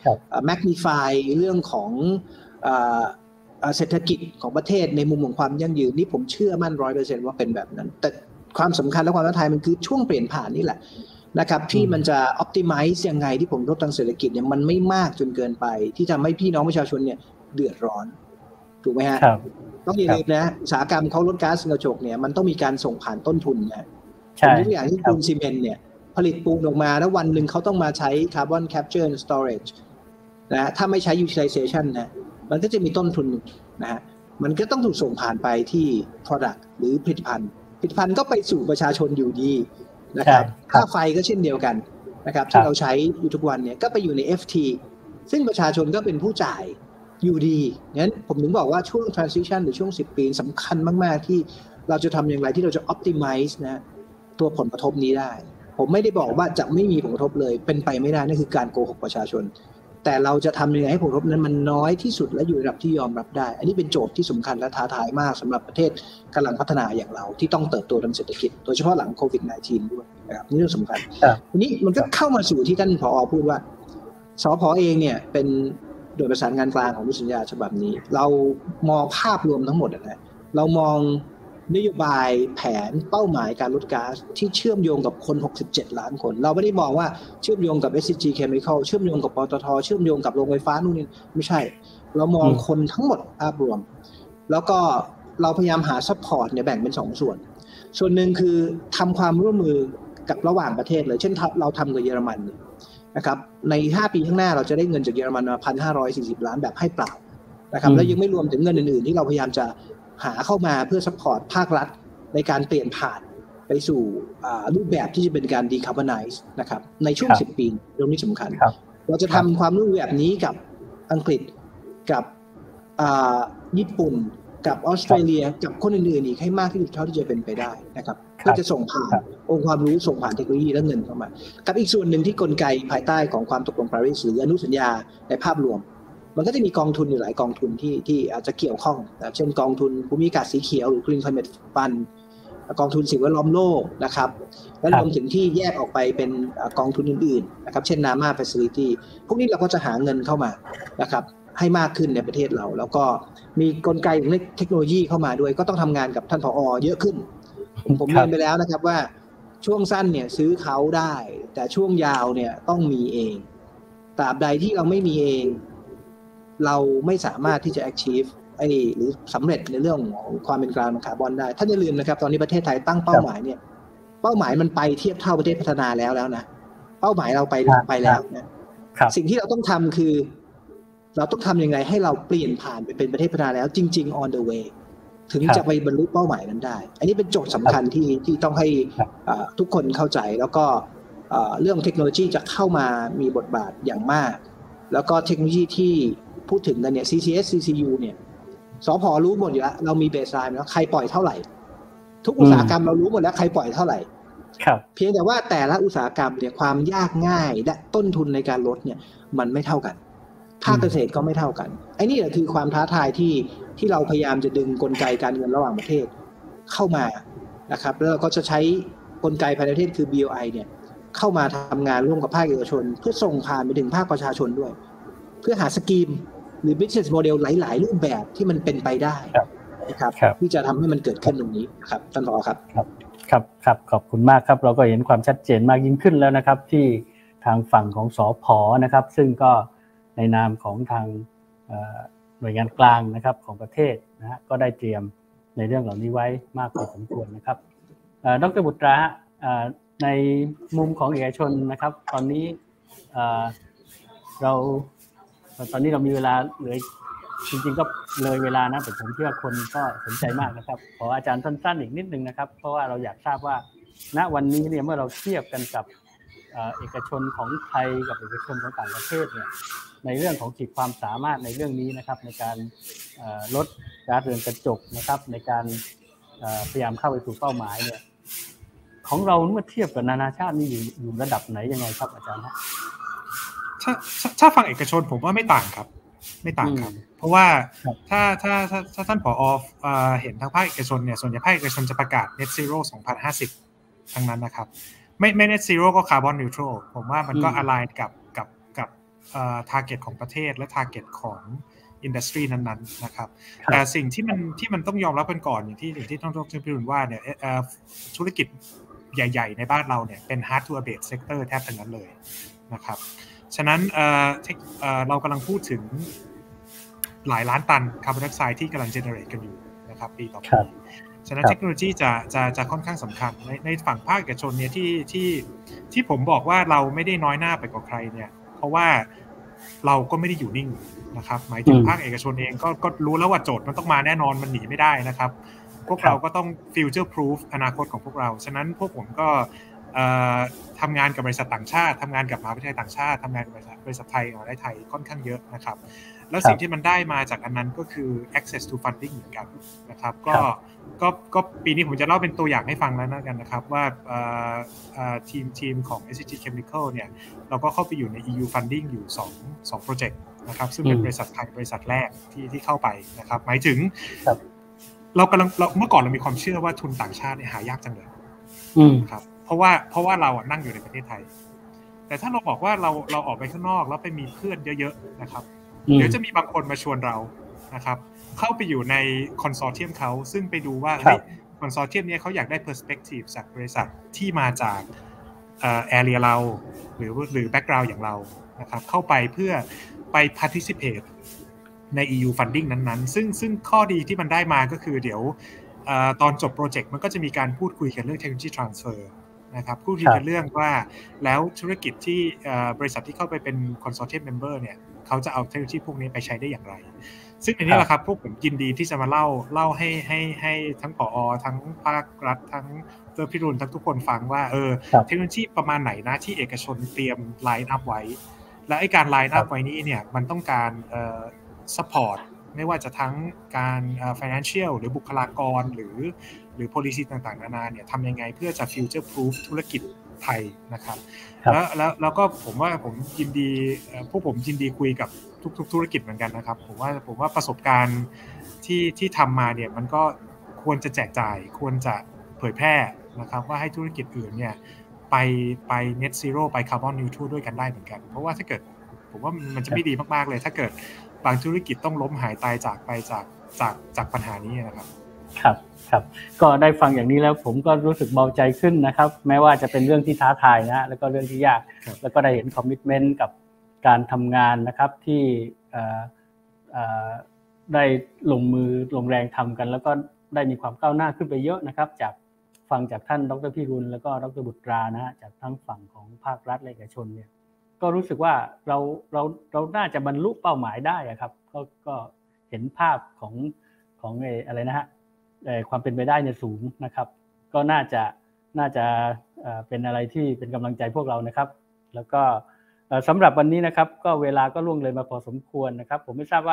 magnify เรื่องของเศรษฐกิจของประเทศในมุมของความยั่งยืนนี่ผมเชื่อมั่น ร้อยเปอร์เซ็นต์ ว่าเป็นแบบนั้นแต่ความสำคัญและความท้าทายมันคือช่วงเปลี่ยนผ่านนี่แหละนะครับที่มันจะ optimize ยังไงที่ผมลดทางเศรษฐกิจเนี่ยมันไม่มากจนเกินไปที่ทำให้พี่น้องประชาชนเนี่ยเดือดร้อนถูกไหมฮะต้องอย่าลืมนะอุตสาหกรรมเขาลดก๊าซเรือนกระจกเนี่ยมันต้องมีการส่งผ่านต้นทุนนะผมยกตัวอย่างที่ปูนซีเมนต์เนี่ยผลิตปูนออกมาแล้ววันหนึ่งเขาต้องมาใช้ carbon capture and storage นะถ้าไม่ใช้ utilization นะมันก็จะมีต้นทุนนะฮะมันก็ต้องถูกส่งผ่านไปที่ product หรือผลิตภัณฑ์ผลิตภัณฑ์ก็ไปสู่ประชาชนอยู่ดีนะครับค่าไฟก็เช่นเดียวกันนะครับที่เราใช้อยู่ทุกวันเนี่ยก็ไปอยู่ใน เอฟ ที ซึ่งประชาชนก็เป็นผู้จ่ายอยู่ดีงั้นผมถึงบอกว่าช่วง transition หรือช่วงสิบปีสำคัญมากๆที่เราจะทำอย่างไรที่เราจะ optimize นะตัวผลกระทบนี้ได้ผมไม่ได้บอกว่าจะไม่มีผลกระทบเลยเป็นไปไม่ได้นั่นคือการโกหกประชาชนแต่เราจะทำยังไงให้ผลกระทบนั้นมันน้อยที่สุดและอยู่ในระดับที่ยอมรับได้อันนี้เป็นโจทย์ที่สำคัญและท้าทายมากสำหรับประเทศกำลังพัฒนาอย่างเราที่ต้องเติบโตทางเศรษฐกิจโดยเฉพาะหลังโควิด สิบเก้า ด้วยนะครับนี่เรื่องสำคัญทีนี้มันก็เข้ามาสู่ที่ท่านผอ.พูดว่าสผ.เองเนี่ยเป็นโดยประสานงานกลางของสัญญาฉบับนี้เรามองภาพรวมทั้งหมดนะเรามองนโยบายแผนเป้าหมายการลดก๊าซที่เชื่อมโยงกับคนหกสิบเจ็ดล้านคนเราไม่ได้มองว่าเชื่อมโยงกับ เอส ซี จี Chemical เชื่อมโยงกับปตท.เชื่อมโยงกับโรงไฟฟ้านู่นนี่ไม่ใช่เรามองคนทั้งหมดภาพรวมแล้วก็เราพยายามหาซัพพอร์ตเนี่ยแบ่งเป็นสองส่วนส่วนหนึ่งคือทำความร่วมมือกับระหว่างประเทศเลยเช่นเราทำกับเยอรมันนะครับในห้าปีข้างหน้าเราจะได้เงินจากเยอรมันมา หนึ่งพันห้าร้อยสี่สิบ ล้านแบบให้เปล่านะครับแล้วยังไม่รวมถึงเงินอื่นๆที่เราพยายามจะหาเข้ามาเพื่อซัพพอร์ตภาครัฐในการเปลี่ยนผ่านไปสู่รูปแบบที่จะเป็นการ decarbonize นะครับในช่วงสิบปีตรงนี้สำคัญเราจะทำความร่วมมือแบบนี้กับอังกฤษกับญี่ปุ่นกับออสเตรเลียกับคนอื่นๆอีกให้มากที่สุดเท่าที่จะเป็นไปได้นะครับเพื่อจะส่งผ่านองค์ความรู้ส่งผ่านเทคโนโลยีและเงินเข้ามากับอีกส่วนหนึ่งที่กลไกภายใต้ของความตกลงปารีสหรืออนุสัญญาในภาพรวมมันก็จะมีกองทุนอยู่หลายกองทุนที่ที่อาจจะเกี่ยวข้องนะเช่นกองทุนภูมิอากาศสีเขียวหรือ Green Climate Fund กองทุนสิ่งแวดล้อมโลกนะครับและรวมถึงที่แยกออกไปเป็นกองทุนอื่นๆนะครับเช่น Nama Facility พวกนี้เราก็จะหาเงินเข้ามานะครับให้มากขึ้นในประเทศเราแล้วก็มีกลไกของเทคโนโลยีเข้ามาด้วยก็ต้องทำงานกับท่านผอ.เยอะขึ้นผมเรียนไปแล้วนะครับว่าช่วงสั้นเนี่ยซื้อเขาได้แต่ช่วงยาวเนี่ยต้องมีเองตราบใดที่เราไม่มีเองเราไม่สามารถที่จะ achieve ไอ้หรือสำเร็จในเรื่องของความเป็นกลางของคาร์บอนได้ท่านอย่าลืมนะครับตอนนี้ประเทศไทยตั้งเป้าหมายเนี่ยเป้าหมายมันไปเทียบเท่าประเทศพัฒนาแล้วแล้วนะเป้าหมายเราไปไปแล้วนะสิ่งที่เราต้องทำคือเราต้องทำยังไงให้เราเปลี่ยนผ่านไปเป็นประเทศพัฒนาแล้วจริงๆ on the way ถึงจะไปบรรลุเป้าหมายนั้นได้อันนี้เป็นโจทย์สำคัญที่ที่ต้องให้ทุกคนเข้าใจแล้วก็เรื่องเทคโนโลยีจะเข้ามามีบทบาทอย่างมากแล้วก็เทคโนโลยีที่พูดถึงกันเนี่ย ซี ซี เอส ซี ซี ยู เนี่ยสผ.รู้หมดอยู่แล้วเรามีเบสไลน์แล้วใครปล่อยเท่าไหร่ทุกอุตสาหกรรมเรารู้หมดแล้วใครปล่อยเท่าไหร่ครับเพียงแต่ว่าแต่ละอุตสาหกรรมเนี่ยความยากง่ายและต้นทุนในการลดเนี่ยมันไม่เท่ากันภาคเกษตรก็ไม่เท่ากันไอ้นี่แหละคือความท้าทายที่ที่เราพยายามจะดึงกลไกการเงินระหว่างประเทศเข้ามานะครับแล้วเราก็จะใช้กลไกภายในประเทศคือ บี โอ ไอ เนี่ยเข้ามาทำงานร่วมกับภาคเอกชนเพื่อส่งผ่านไปถึงภาคประชาชนด้วยเพื่อหาสกีมหรือ business model หลายๆรูปแบบที่มันเป็นไปได้นะครับที่จะทำให้มันเกิดขึ้นตรงนี้ครับท่านผอครับครับครับครับขอบคุณมากครับเราก็เห็นความชัดเจนมากยิ่งขึ้นแล้วนะครับที่ทางฝั่งของสผ.นะครับซึ่งก็ในนามของทางหน่วยงานกลางนะครับของประเทศนะฮะก็ได้เตรียมในเรื่องเหล่านี้ไว้มากพอสมควรนะครับดร.บุตราในมุมของเอกชนนะครับตอนนี้เราตอนนี้เรามีเวลาเหลือจริงๆก็เลยเวลานะแต่ผมเชื่อคนก็สนใจมากนะครับขออาจารย์สั้นๆอีกนิดนึงนะครับเพราะว่าเราอยากทราบว่าณวันนี้เนี่ยเมื่อเราเทียบกันกับเอกชนของไทยกับเอกชนของต่างประเทศเนี่ยในเรื่องของขีดความสามารถในเรื่องนี้นะครับในการลดก๊าซเรือนกระจกนะครับในการพยายามเข้าไปสู่เป้าหมายเนี่ยของเราเมื่อเทียบกับนานาชาตินี่อยู่อยู่ระดับไหนยังไงครับอาจารย์ฮะถ้าถ้าฝั่งเอกชนผมว่าไม่ต่างครับไม่ต่างครับเพราะว่าถ้าถ้าถ้าถ้าท่านผอ.เห็นทางภาคเอกชนเนี่ยส่วนใหญ่ภาคเอกชนจะประกาศ net zero สองพันห้าสิบทั้งนั้นนะครับไม่ไม่ net zero ก็ carbon neutral ผมว่ามันก็ align กับกับกับเอ่อ target ของประเทศและ target ของ industry นั้นๆนะครับแต่สิ่งที่มันที่มันต้องยอมรับกันก่อนอย่างที่อย่างที่ท่านดร.พิรุณว่าเนี่ยเอ่อธุรกิจใหญ่ๆในบ้านเราเนี่ยเป็น hard to abate sector แทบทั้งนั้นเลยนะครับฉะนั้นเอ่อเอ่อเรากำลังพูดถึงหลายล้านตันคาร์บอนไดออกไซด์ที่กำลังเจเนเรตกันอยู่นะครับปีต่อปีฉะนั้นเทคโนโลยีจะจะจะค่อนข้างสำคัญในในฝั่งภาคเอกชนเนี่ยที่ที่ที่ผมบอกว่าเราไม่ได้น้อยหน้าไปกว่าใครเนี่ยเพราะว่าเราก็ไม่ได้อยู่นิ่งนะครับหมายถึงภาคเอกชนเองก็ก็รู้แล้วว่าโจทย์มันต้องมาแน่นอนมันหนีไม่ได้นะครับพวกเราก็ต้อง future proof อนาคตของพวกเราฉะนั้นพวกผมก็ทำงานกับบริษัทต่างชาติทำงานกับมหาวิทยาลัยต่างชาติทำงานกับบริษัทไทยมหาวิทยาลัยไทยค่อนข้างเยอะนะครับแล้วสิ่งที่มันได้มาจากอันนั้นก็คือ access to funding เหมือนกันนะครับก็ก็ก็ปีนี้ผมจะเล่าเป็นตัวอย่างให้ฟังแล้วนะกันนะครับว่าทีมทีมของ เอส ซี จี Chemical เนี่ยเราก็เข้าไปอยู่ใน อี ยู funding อยู่สอง สองโปรเจกต์นะครับซึ่งเป็นบริษัทไทยบริษัทแรกที่ที่เข้าไปนะครับหมายถึงเรากำลังเราเมื่อก่อนเรามีความเชื่อว่าทุนต่างชาติเนี่ยหายากจังเลยครับเพราะว่าเพราะว่าเรานั่งอยู่ในประเทศไทยแต่ถ้าเราบอกว่าเราเราออกไปข้างนอกแล้วไปมีเพื่อนเยอะๆนะครับเดี๋ยวจะมีบางคนมาชวนเรานะครับเข้าไปอยู่ในคอนโซร์เทียมเขาซึ่งไปดูว่าเฮ้ยคอนโซร์เทียมนี้เขาอยากได้ perspective จากบริษัทที่มาจากเอ่อ area เราหรือหรือ background อย่างเรานะครับเข้าไปเพื่อไป participate ใน อี ยู funding นั้นๆซึ่งซึ่งข้อดีที่มันได้มาก็คือเดี๋ยวเอ่อตอนจบโปรเจกต์มันก็จะมีการพูดคุยกันเรื่อง technology transferนะครับพูดคุยกันเรื่องว่าแล้วธุรกิจที่บริษัทที่เข้าไปเป็น consortium member เนี่ยเขาจะเอาเทคโนโลยีพวกนี้ไปใช้ได้อย่างไรซึ่งอันนี้แหละครับพวกผมยินดีที่จะมาเล่าเล่าให้ให้ให้ทั้งผอ.ทั้งภาครัฐทั้งดร.พิรุณทั้งทุกคนฟังว่าเออเทคโนโลยีประมาณไหนนะที่เอกชนเตรียมไลน์อัพไว้และไอ้การไลน์อัพไว้นี้เนี่ยมันต้องการเอ่อ support ไม่ว่าจะทั้งการ financial หรือบุคลากรหรือหรือ policy ต่างๆนานาเนี่ยทำยังไงเพื่อจะ future proof ธุรกิจไทยนะครับแล้วแล้วแล้วก็ผมว่าผมยินดีพวกผมยินดีคุยกับทุกๆธุรกิจเหมือนกันนะครับผมว่าผมว่าประสบการณ์ที่ที่ทำมาเนี่ยมันก็ควรจะแจกจ่ายควรจะเผยแพร่นะครับว่าให้ธุรกิจอื่นเนี่ยไปไป net zero ไป carbon neutral ด้วยกันได้เหมือนกันเพราะว่าถ้าเกิดผมว่ามันจะไม่ดีมากๆเลยถ้าเกิดบางธุรกิจต้องล้มหายตายจากไปจากจากจากปัญหานี้นะครับครับครับก็ได้ฟังอย่างนี้แล้วผมก็รู้สึกเบาใจขึ้นนะครับแม้ว่าจะเป็นเรื่องที่ท้าทายนะแล้วก็เรื่องที่ยากแล้วก็ได้เห็นคอมมิตเมนต์กับการทำงานนะครับที่ได้ลงมือลงแรงทำกันแล้วก็ได้มีความก้าวหน้าขึ้นไปเยอะนะครับจากฟังจากท่านดร.พิรุณแล้วก็ดร.บุตรานะฮะจากทั้งฝั่งของภาครัฐและเอกชนเนี่ยก็รู้สึกว่าเราเราเราน่าจะบรรลุเป้าหมายได้ครับก็ก็เห็นภาพของของอะไรนะฮะความเป็นไปได้เนี่ยสูงนะครับก็น่าจะน่าจะเป็นอะไรที่เป็นกำลังใจพวกเรานะครับแล้วก็สำหรับวันนี้นะครับก็เวลาก็ล่วงเลยมาพอสมควรนะครับผมไม่ทราบว่า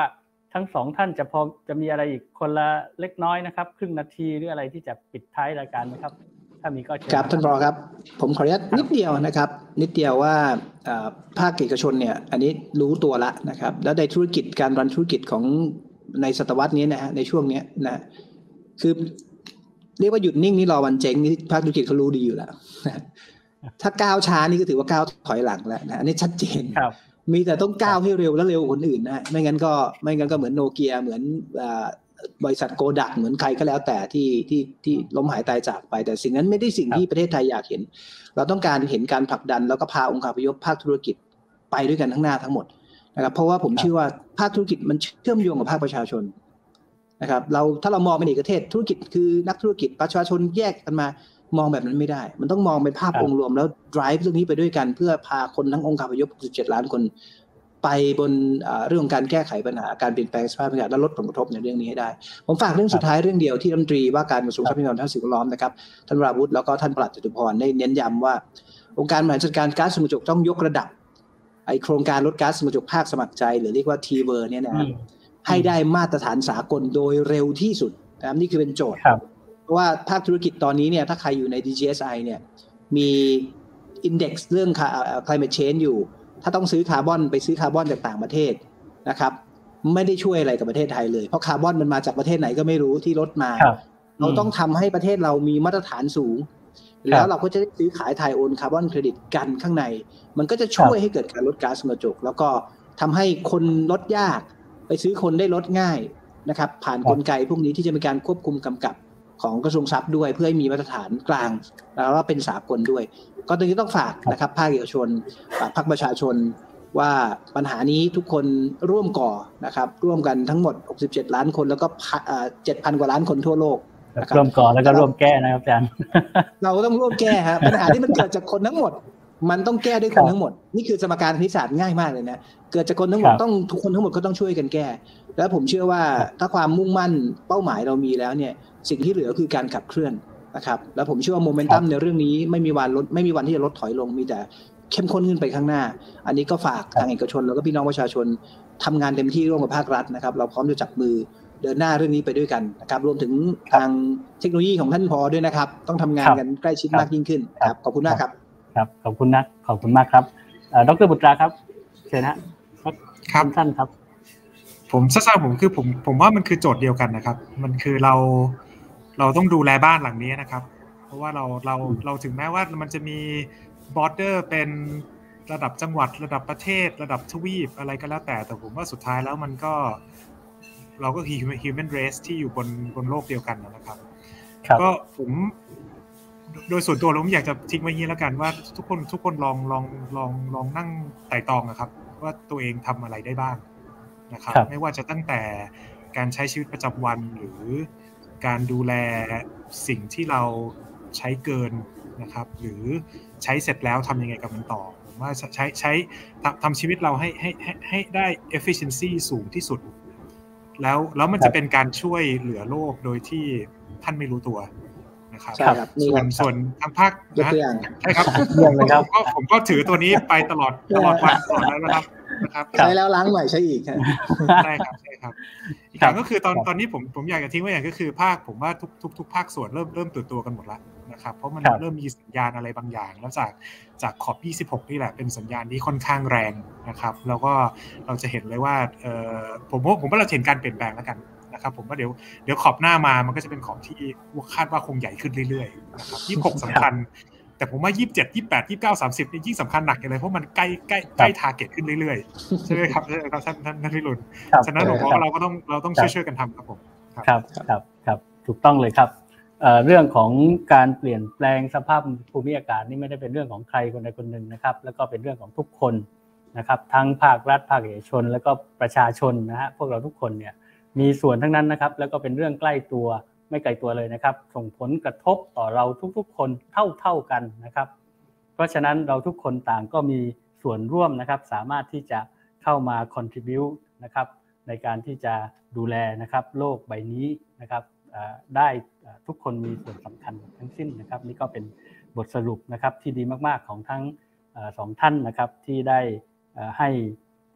ทั้งสองท่านจะพอจะมีอะไรอีกคนละเล็กน้อยนะครับครึ่งนาทีหรืออะไรที่จะปิดท้ายรายการไหมครับถ้ามีก็เชิญครับท่านรองครับผมขออนุญาตนิดเดียวนะครับนิดเดียวว่าภาคเอกชนเนี่ยอันนี้รู้ตัวละนะครับแล้วในธุรกิจการรันธุรกิจของในศตวรรษนี้นะฮะในช่วงนี้นะคือเรียกว่าหยุดนิ่งนี่รอวันเจ๊งนี่ภาคธุรกิจเขารู้ดีอยู่แล้วถ้าก้าวช้านี่ก็ถือว่าก้าวถอยหลังแล้วนะอันนี้ชัดเจนมีแต่ต้องก้าวให้เร็วและเร็วกว่าคนอื่นนะไม่งั้นก็ไม่งั้นก็เหมือนโนเกียเหมือนบริษัทโกดักเหมือนใครก็แล้วแต่ที่ที่ที่ล้มหายตายจากไปแต่สิ่งนั้นไม่ได้สิ่งที่ประเทศไทยอยากเห็นเราต้องการเห็นการผลักดันแล้วก็พาองค์การพยพภาคธุรกิจไปด้วยกันทั้งหน้าทั้งหมดนะครับเพราะว่าผมเชื่อว่าภาคธุรกิจมันเชื่อมโยงกับภาคประชาชนนะครับเราถ้าเรามองเป็นเอกเทศธุรกิจคือนักธุรกิจประชาชนแยกกันมามองแบบนั้นไม่ได้มันต้องมองเป็นภาพองค์รวมแล้ว drive เรื่องนี้ไปด้วยกันเพื่อพาคนทั้งองค์การพยพหกสิบเจ็ดล้านคนไปบนเรื่องของการแก้ไขปัญหาการเปลี่ยนแปลงสภาพอากาศและลดผลกระทบในเรื่องนี้ให้ได้ผมฝากเรื่องสุดท้ายเรื่องเดียวที่รัฐมนตรีว่าการกระทรวงทรัพยากรธรรมชาติสิ่งแวดล้อมนะครับท่านวราวุฒิแล้วก็ท่านปลัดจตุพรได้เน้นย้ำว่าองค์การบริหารจัดการก๊าซเรือนกระจกต้องยกระดับไอโครงการลดก๊าซเรือนกระจกภาคสมัครใจหรือเรียกว่า ที เวอร์ เนี่ยนะให้ได้มาตรฐานสากลโดยเร็วที่สุดนะครับนี่คือเป็นโจทย์เพราะว่าภาคธุรกิจตอนนี้เนี่ยถ้าใครอยู่ใน ดี จี เอส ไอ เนี่ยมีอินเด็กซ์เรื่อง climate change อยู่ถ้าต้องซื้อคาร์บอนไปซื้อคาร์บอนจากต่างประเทศนะครับไม่ได้ช่วยอะไรกับประเทศไทยเลยเพราะคาร์บอนมันมาจากประเทศไหนก็ไม่รู้ที่ลดมาเราต้องทำให้ประเทศเรามีมาตรฐานสูงแล้วเราก็จะได้ซื้อขายไทยโอนคาร์บอนเครดิตกันข้างในมันก็จะช่วยให้เกิดการลดก๊าซเรือนกระจกแล้วก็ทำให้คนลดยากไปซื้อคนได้ลดง่ายนะครับผ่านกลไกพวกนี้ที่จะมีการควบคุมกำกับของกระทรวงทรัพย์ด้วยเพื่อให้มีมาตรฐานกลางแล้วก็เป็นสากลด้วยก็ตรงนี้ต้องฝากนะครับภาคเอกชนภาคประชาชนว่าปัญหานี้ทุกคนร่วมก่อนะครับร่วมกันทั้งหมดหกสิบเจ็ดล้านคนแล้วก็ เจ็ดพัน กว่าล้านคนทั่วโลกนะครับร่วมก่อแล้วก็ร่วมแก้นะครับอาจารย์เราต้องร่วมแก้ฮะปัญหาที่มันเกิดจากคนทั้งหมดมันต้องแก้ด้วยคนทั้งหมดนี่คือสมการคณิตศาสตร์ง่ายมากเลยนะเกิดจากคนทั้งหมดต้องทุกคนทั้งหมดก็ต้องช่วยกันแก้แล้วผมเชื่อว่าถ้าความมุ่งมั่นเป้าหมายเรามีแล้วเนี่ยสิ่งที่เหลือคือการขับเคลื่อนนะครับแล้วผมเชื่อว่าโมเมนตัมในเรื่องนี้ไม่มีวันลดไม่มีวันที่จะลดถอยลงมีแต่เข้มข้นขึ้นไปข้างหน้าอันนี้ก็ฝากทางเอกชนแล้วก็พี่น้องประชาชนทำงานเต็มที่ร่วมกับภาครัฐนะครับเราพร้อมจะจับมือเดินหน้าเรื่องนี้ไปด้วยกันนะครับรวมถึงทางเทคโนโลยีของท่านพอด้วยนะครับต้องทำงานกันใกล้ชิดมากยิ่งขึ้นครับขอบคุณมากครับครับขอบคุณนะขอบคุณมากครับดร.บุตราครับเชิญฮะครับสั้นๆครับผมสั้นๆผมคือผมผมว่ามันคือโจทย์เดียวกันนะครับมันคือเราเราต้องดูแลบ้านหลังนี้นะครับเพราะว่าเราเราเราถึงแม้ว่ามันจะมีบอร์เดอร์เป็นระดับจังหวัดระดับประเทศระดับทวีปอะไรก็แล้วแต่แต่ผมว่าสุดท้ายแล้วมันก็เราก็คือ human race ที่อยู่บนบนโลกเดียวกันนะครับก็ผมโดยส่วนตัวผมอยากจะทิ้งไว้อย่างนี้แล้วกันว่าทุกคนทุกคนลองลองลองลองนั่งไต่ตองนะครับว่าตัวเองทำอะไรได้บ้างนะครับไม่ว่าจะตั้งแต่การใช้ชีวิตประจำวันหรือการดูแลสิ่งที่เราใช้เกินนะครับหรือใช้เสร็จแล้วทำยังไงกับมันต่อผมว่าใช้ใช้ทำชีวิตเราให้ให้ให้ได้ efficiency สูงที่สุดแล้วแล้วมันจะเป็นการช่วยเหลือโลกโดยที่ท่านไม่รู้ตัวนะครับส่วนส่วนทางภาคนะใช่ครับผมก็ผมก็ถือตัวนี้ไปตลอดตลอดวันตลอดแล้วนะครับนะครับใช้แล้วล้างใหม่ใช้อีกใช่ครับใช่ครับอีกอย่างก็คือตอนตอนนี้ผมผมอยากจะทิ้งไว้อย่างก็คือภาคผมว่าทุกทุกทุกภาคส่วนเริ่มเริ่มตื่นตัวกันหมดแล้วนะครับเพราะมันเริ่มมีสัญญาณอะไรบางอย่างแล้วจากจากขอบยี่สิบหกนี่แหละเป็นสัญญาณที่ค่อนข้างแรงนะครับแล้วก็เราจะเห็นเลยว่าเอ่อผมว่าผมว่าเราเห็นการเปลี่ยนแปลงแล้วกันนะครับผมว่าเดี๋ยวเดี๋ยวขอบหน้ามามันก็จะเป็นขอบที่คาดว่าคงใหญ่ขึ้นเรื่อยๆนะครับยี่สิบหกสำคัญแต่ผมว่ายี่สิบเจ็ด ยี่สิบแปด ยี่สิบเก้า สามสิบนี่ยิ่งสำคัญหนักเลยเพราะมันใกล้ใกล้ใกล้ทาร์เก็ตขึ้นเรื่อยๆใช่ไหมครับใช่ครับท่านท่านท่านพิรุณฉะนั้นผมว่าเราก็ต้องเราต้องช่วยๆกันทำครับผมครับครับครับถูกต้องเลยครับเรื่องของการเปลี่ยนแปลงสภาพภูมิอากาศนี่ไม่ได้เป็นเรื่องของใครคนใดคนหนึ่งนะครับแล้วก็เป็นเรื่องของทุกคนนะครับทั้งภาครัฐภาคเอกชนแล้วก็ประชาชนนะฮะพวกเราทุกคนเนี่ยมีส่วนทั้งนั้นนะครับแล้วก็เป็นเรื่องใกล้ตัวไม่ไกลตัวเลยนะครับส่งผลกระทบต่อเราทุกๆคนเท่าๆกันนะครับเพราะฉะนั้นเราทุกคนต่างก็มีส่วนร่วมนะครับสามารถที่จะเข้ามา contribute นะครับในการที่จะดูแลนะครับโลกใบนี้นะครับได้ทุกคนมีส่วนสำคัญทั้งสิ้นนะครับนี่ก็เป็นบทสรุปนะครับที่ดีมากๆของทั้งสองท่านนะครับที่ได้ให้ค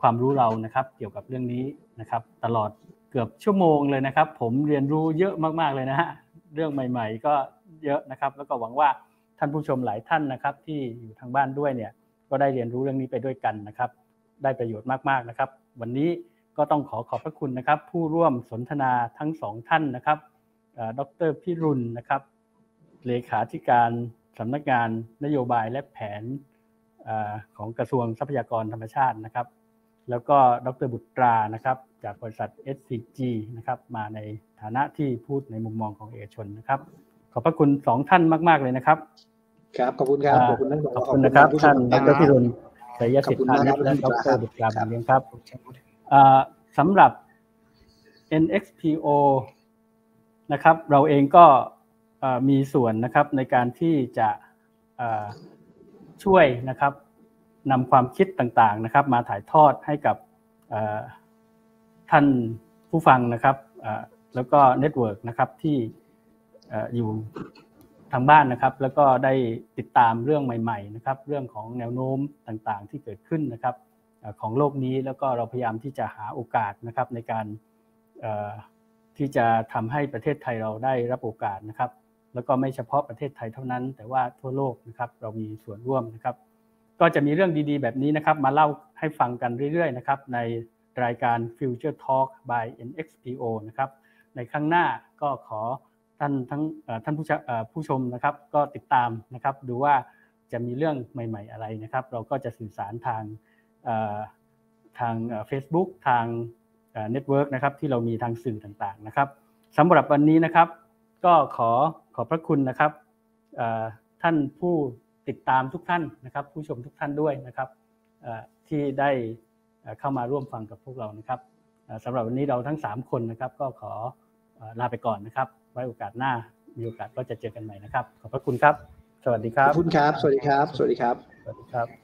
ความรู้เรานะครับเกี่ยวกับเรื่องนี้นะครับตลอดเกือบชั่วโมงเลยนะครับผมเรียนรู้เยอะมากๆเลยนะฮะเรื่องใหม่ๆก็เยอะนะครับแล้วก็หวังว่าท่านผู้ชมหลายท่านนะครับที่อยู่ทางบ้านด้วยเนี่ยก็ได้เรียนรู้เรื่องนี้ไปด้วยกันนะครับได้ประโยชน์มากๆนะครับวันนี้ก็ต้องขอขอบพระคุณนะครับผู้ร่วมสนทนาทั้งสองท่านนะครับดร.พิรุณนะครับเลขาธิการสำนักงานนโยบายและแผนของกระทรวงทรัพยากรธรรมชาตินะครับแล้วก็ดร.บุตรานะครับจากบริษัท เอส ซี จี นะครับมาในฐานะที่พูดในมุมมองของเอกชนนะครับขอบพระคุณสองท่านมากๆเลยนะครับครับขอบคุณครับขอบคุณท่านขอบคุณนะครับท่านดร.พิรุณชัยสิทธิ์พานิชและดร.บุตราบุญเลี้ยงครับสำหรับ เอ็น เอ็กซ์ พี โอ นะครับเราเองก็มีส่วนนะครับในการที่จะช่วยนะครับนำความคิดต่างๆนะครับมาถ่ายทอดให้กับท่านผู้ฟังนะครับแล้วก็เน็ตเวิร์กนะครับที่อยู่ทางบ้านนะครับแล้วก็ได้ติดตามเรื่องใหม่ๆนะครับเรื่องของแนวโน้มต่างๆที่เกิดขึ้นนะครับของโลกนี้แล้วก็เราพยายามที่จะหาโอกาสนะครับในการที่จะทำให้ประเทศไทยเราได้รับโอกาสนะครับแล้วก็ไม่เฉพาะประเทศไทยเท่านั้นแต่ว่าทั่วโลกนะครับเรามีส่วนร่วมนะครับก็จะมีเรื่องดีๆแบบนี้นะครับมาเล่าให้ฟังกันเรื่อยๆนะครับในรายการ Future Talk by เอ็น เอ็กซ์ พี โอ นะครับในครั้งหน้าก็ขอท่านทั้งท่านผู้ผู้ชมนะครับก็ติดตามนะครับดูว่าจะมีเรื่องใหม่ๆอะไรนะครับเราก็จะสื่อสารทางทาง Facebook ทางเน็ตเวิร์กนะครับที่เรามีทางสื่อต่างๆนะครับสำหรับวันนี้นะครับก็ขอขอบพระคุณนะครับท่านผู้ติดตามทุกท่านนะครับผู้ชมทุกท่านด้วยนะครับที่ได้เข้ามาร่วมฟังกับพวกเรานะครับสำหรับวันนี้เราทั้งสามคนนะครับก็ขอลาไปก่อนนะครับไว้โอกาสหน้ามีโอกาสก็จะเจอกันใหม่นะครับขอบพระคุณครับสวัสดีครับขอบคุณครับสวัสดีครับสวัสดีครับสวัสดีครับ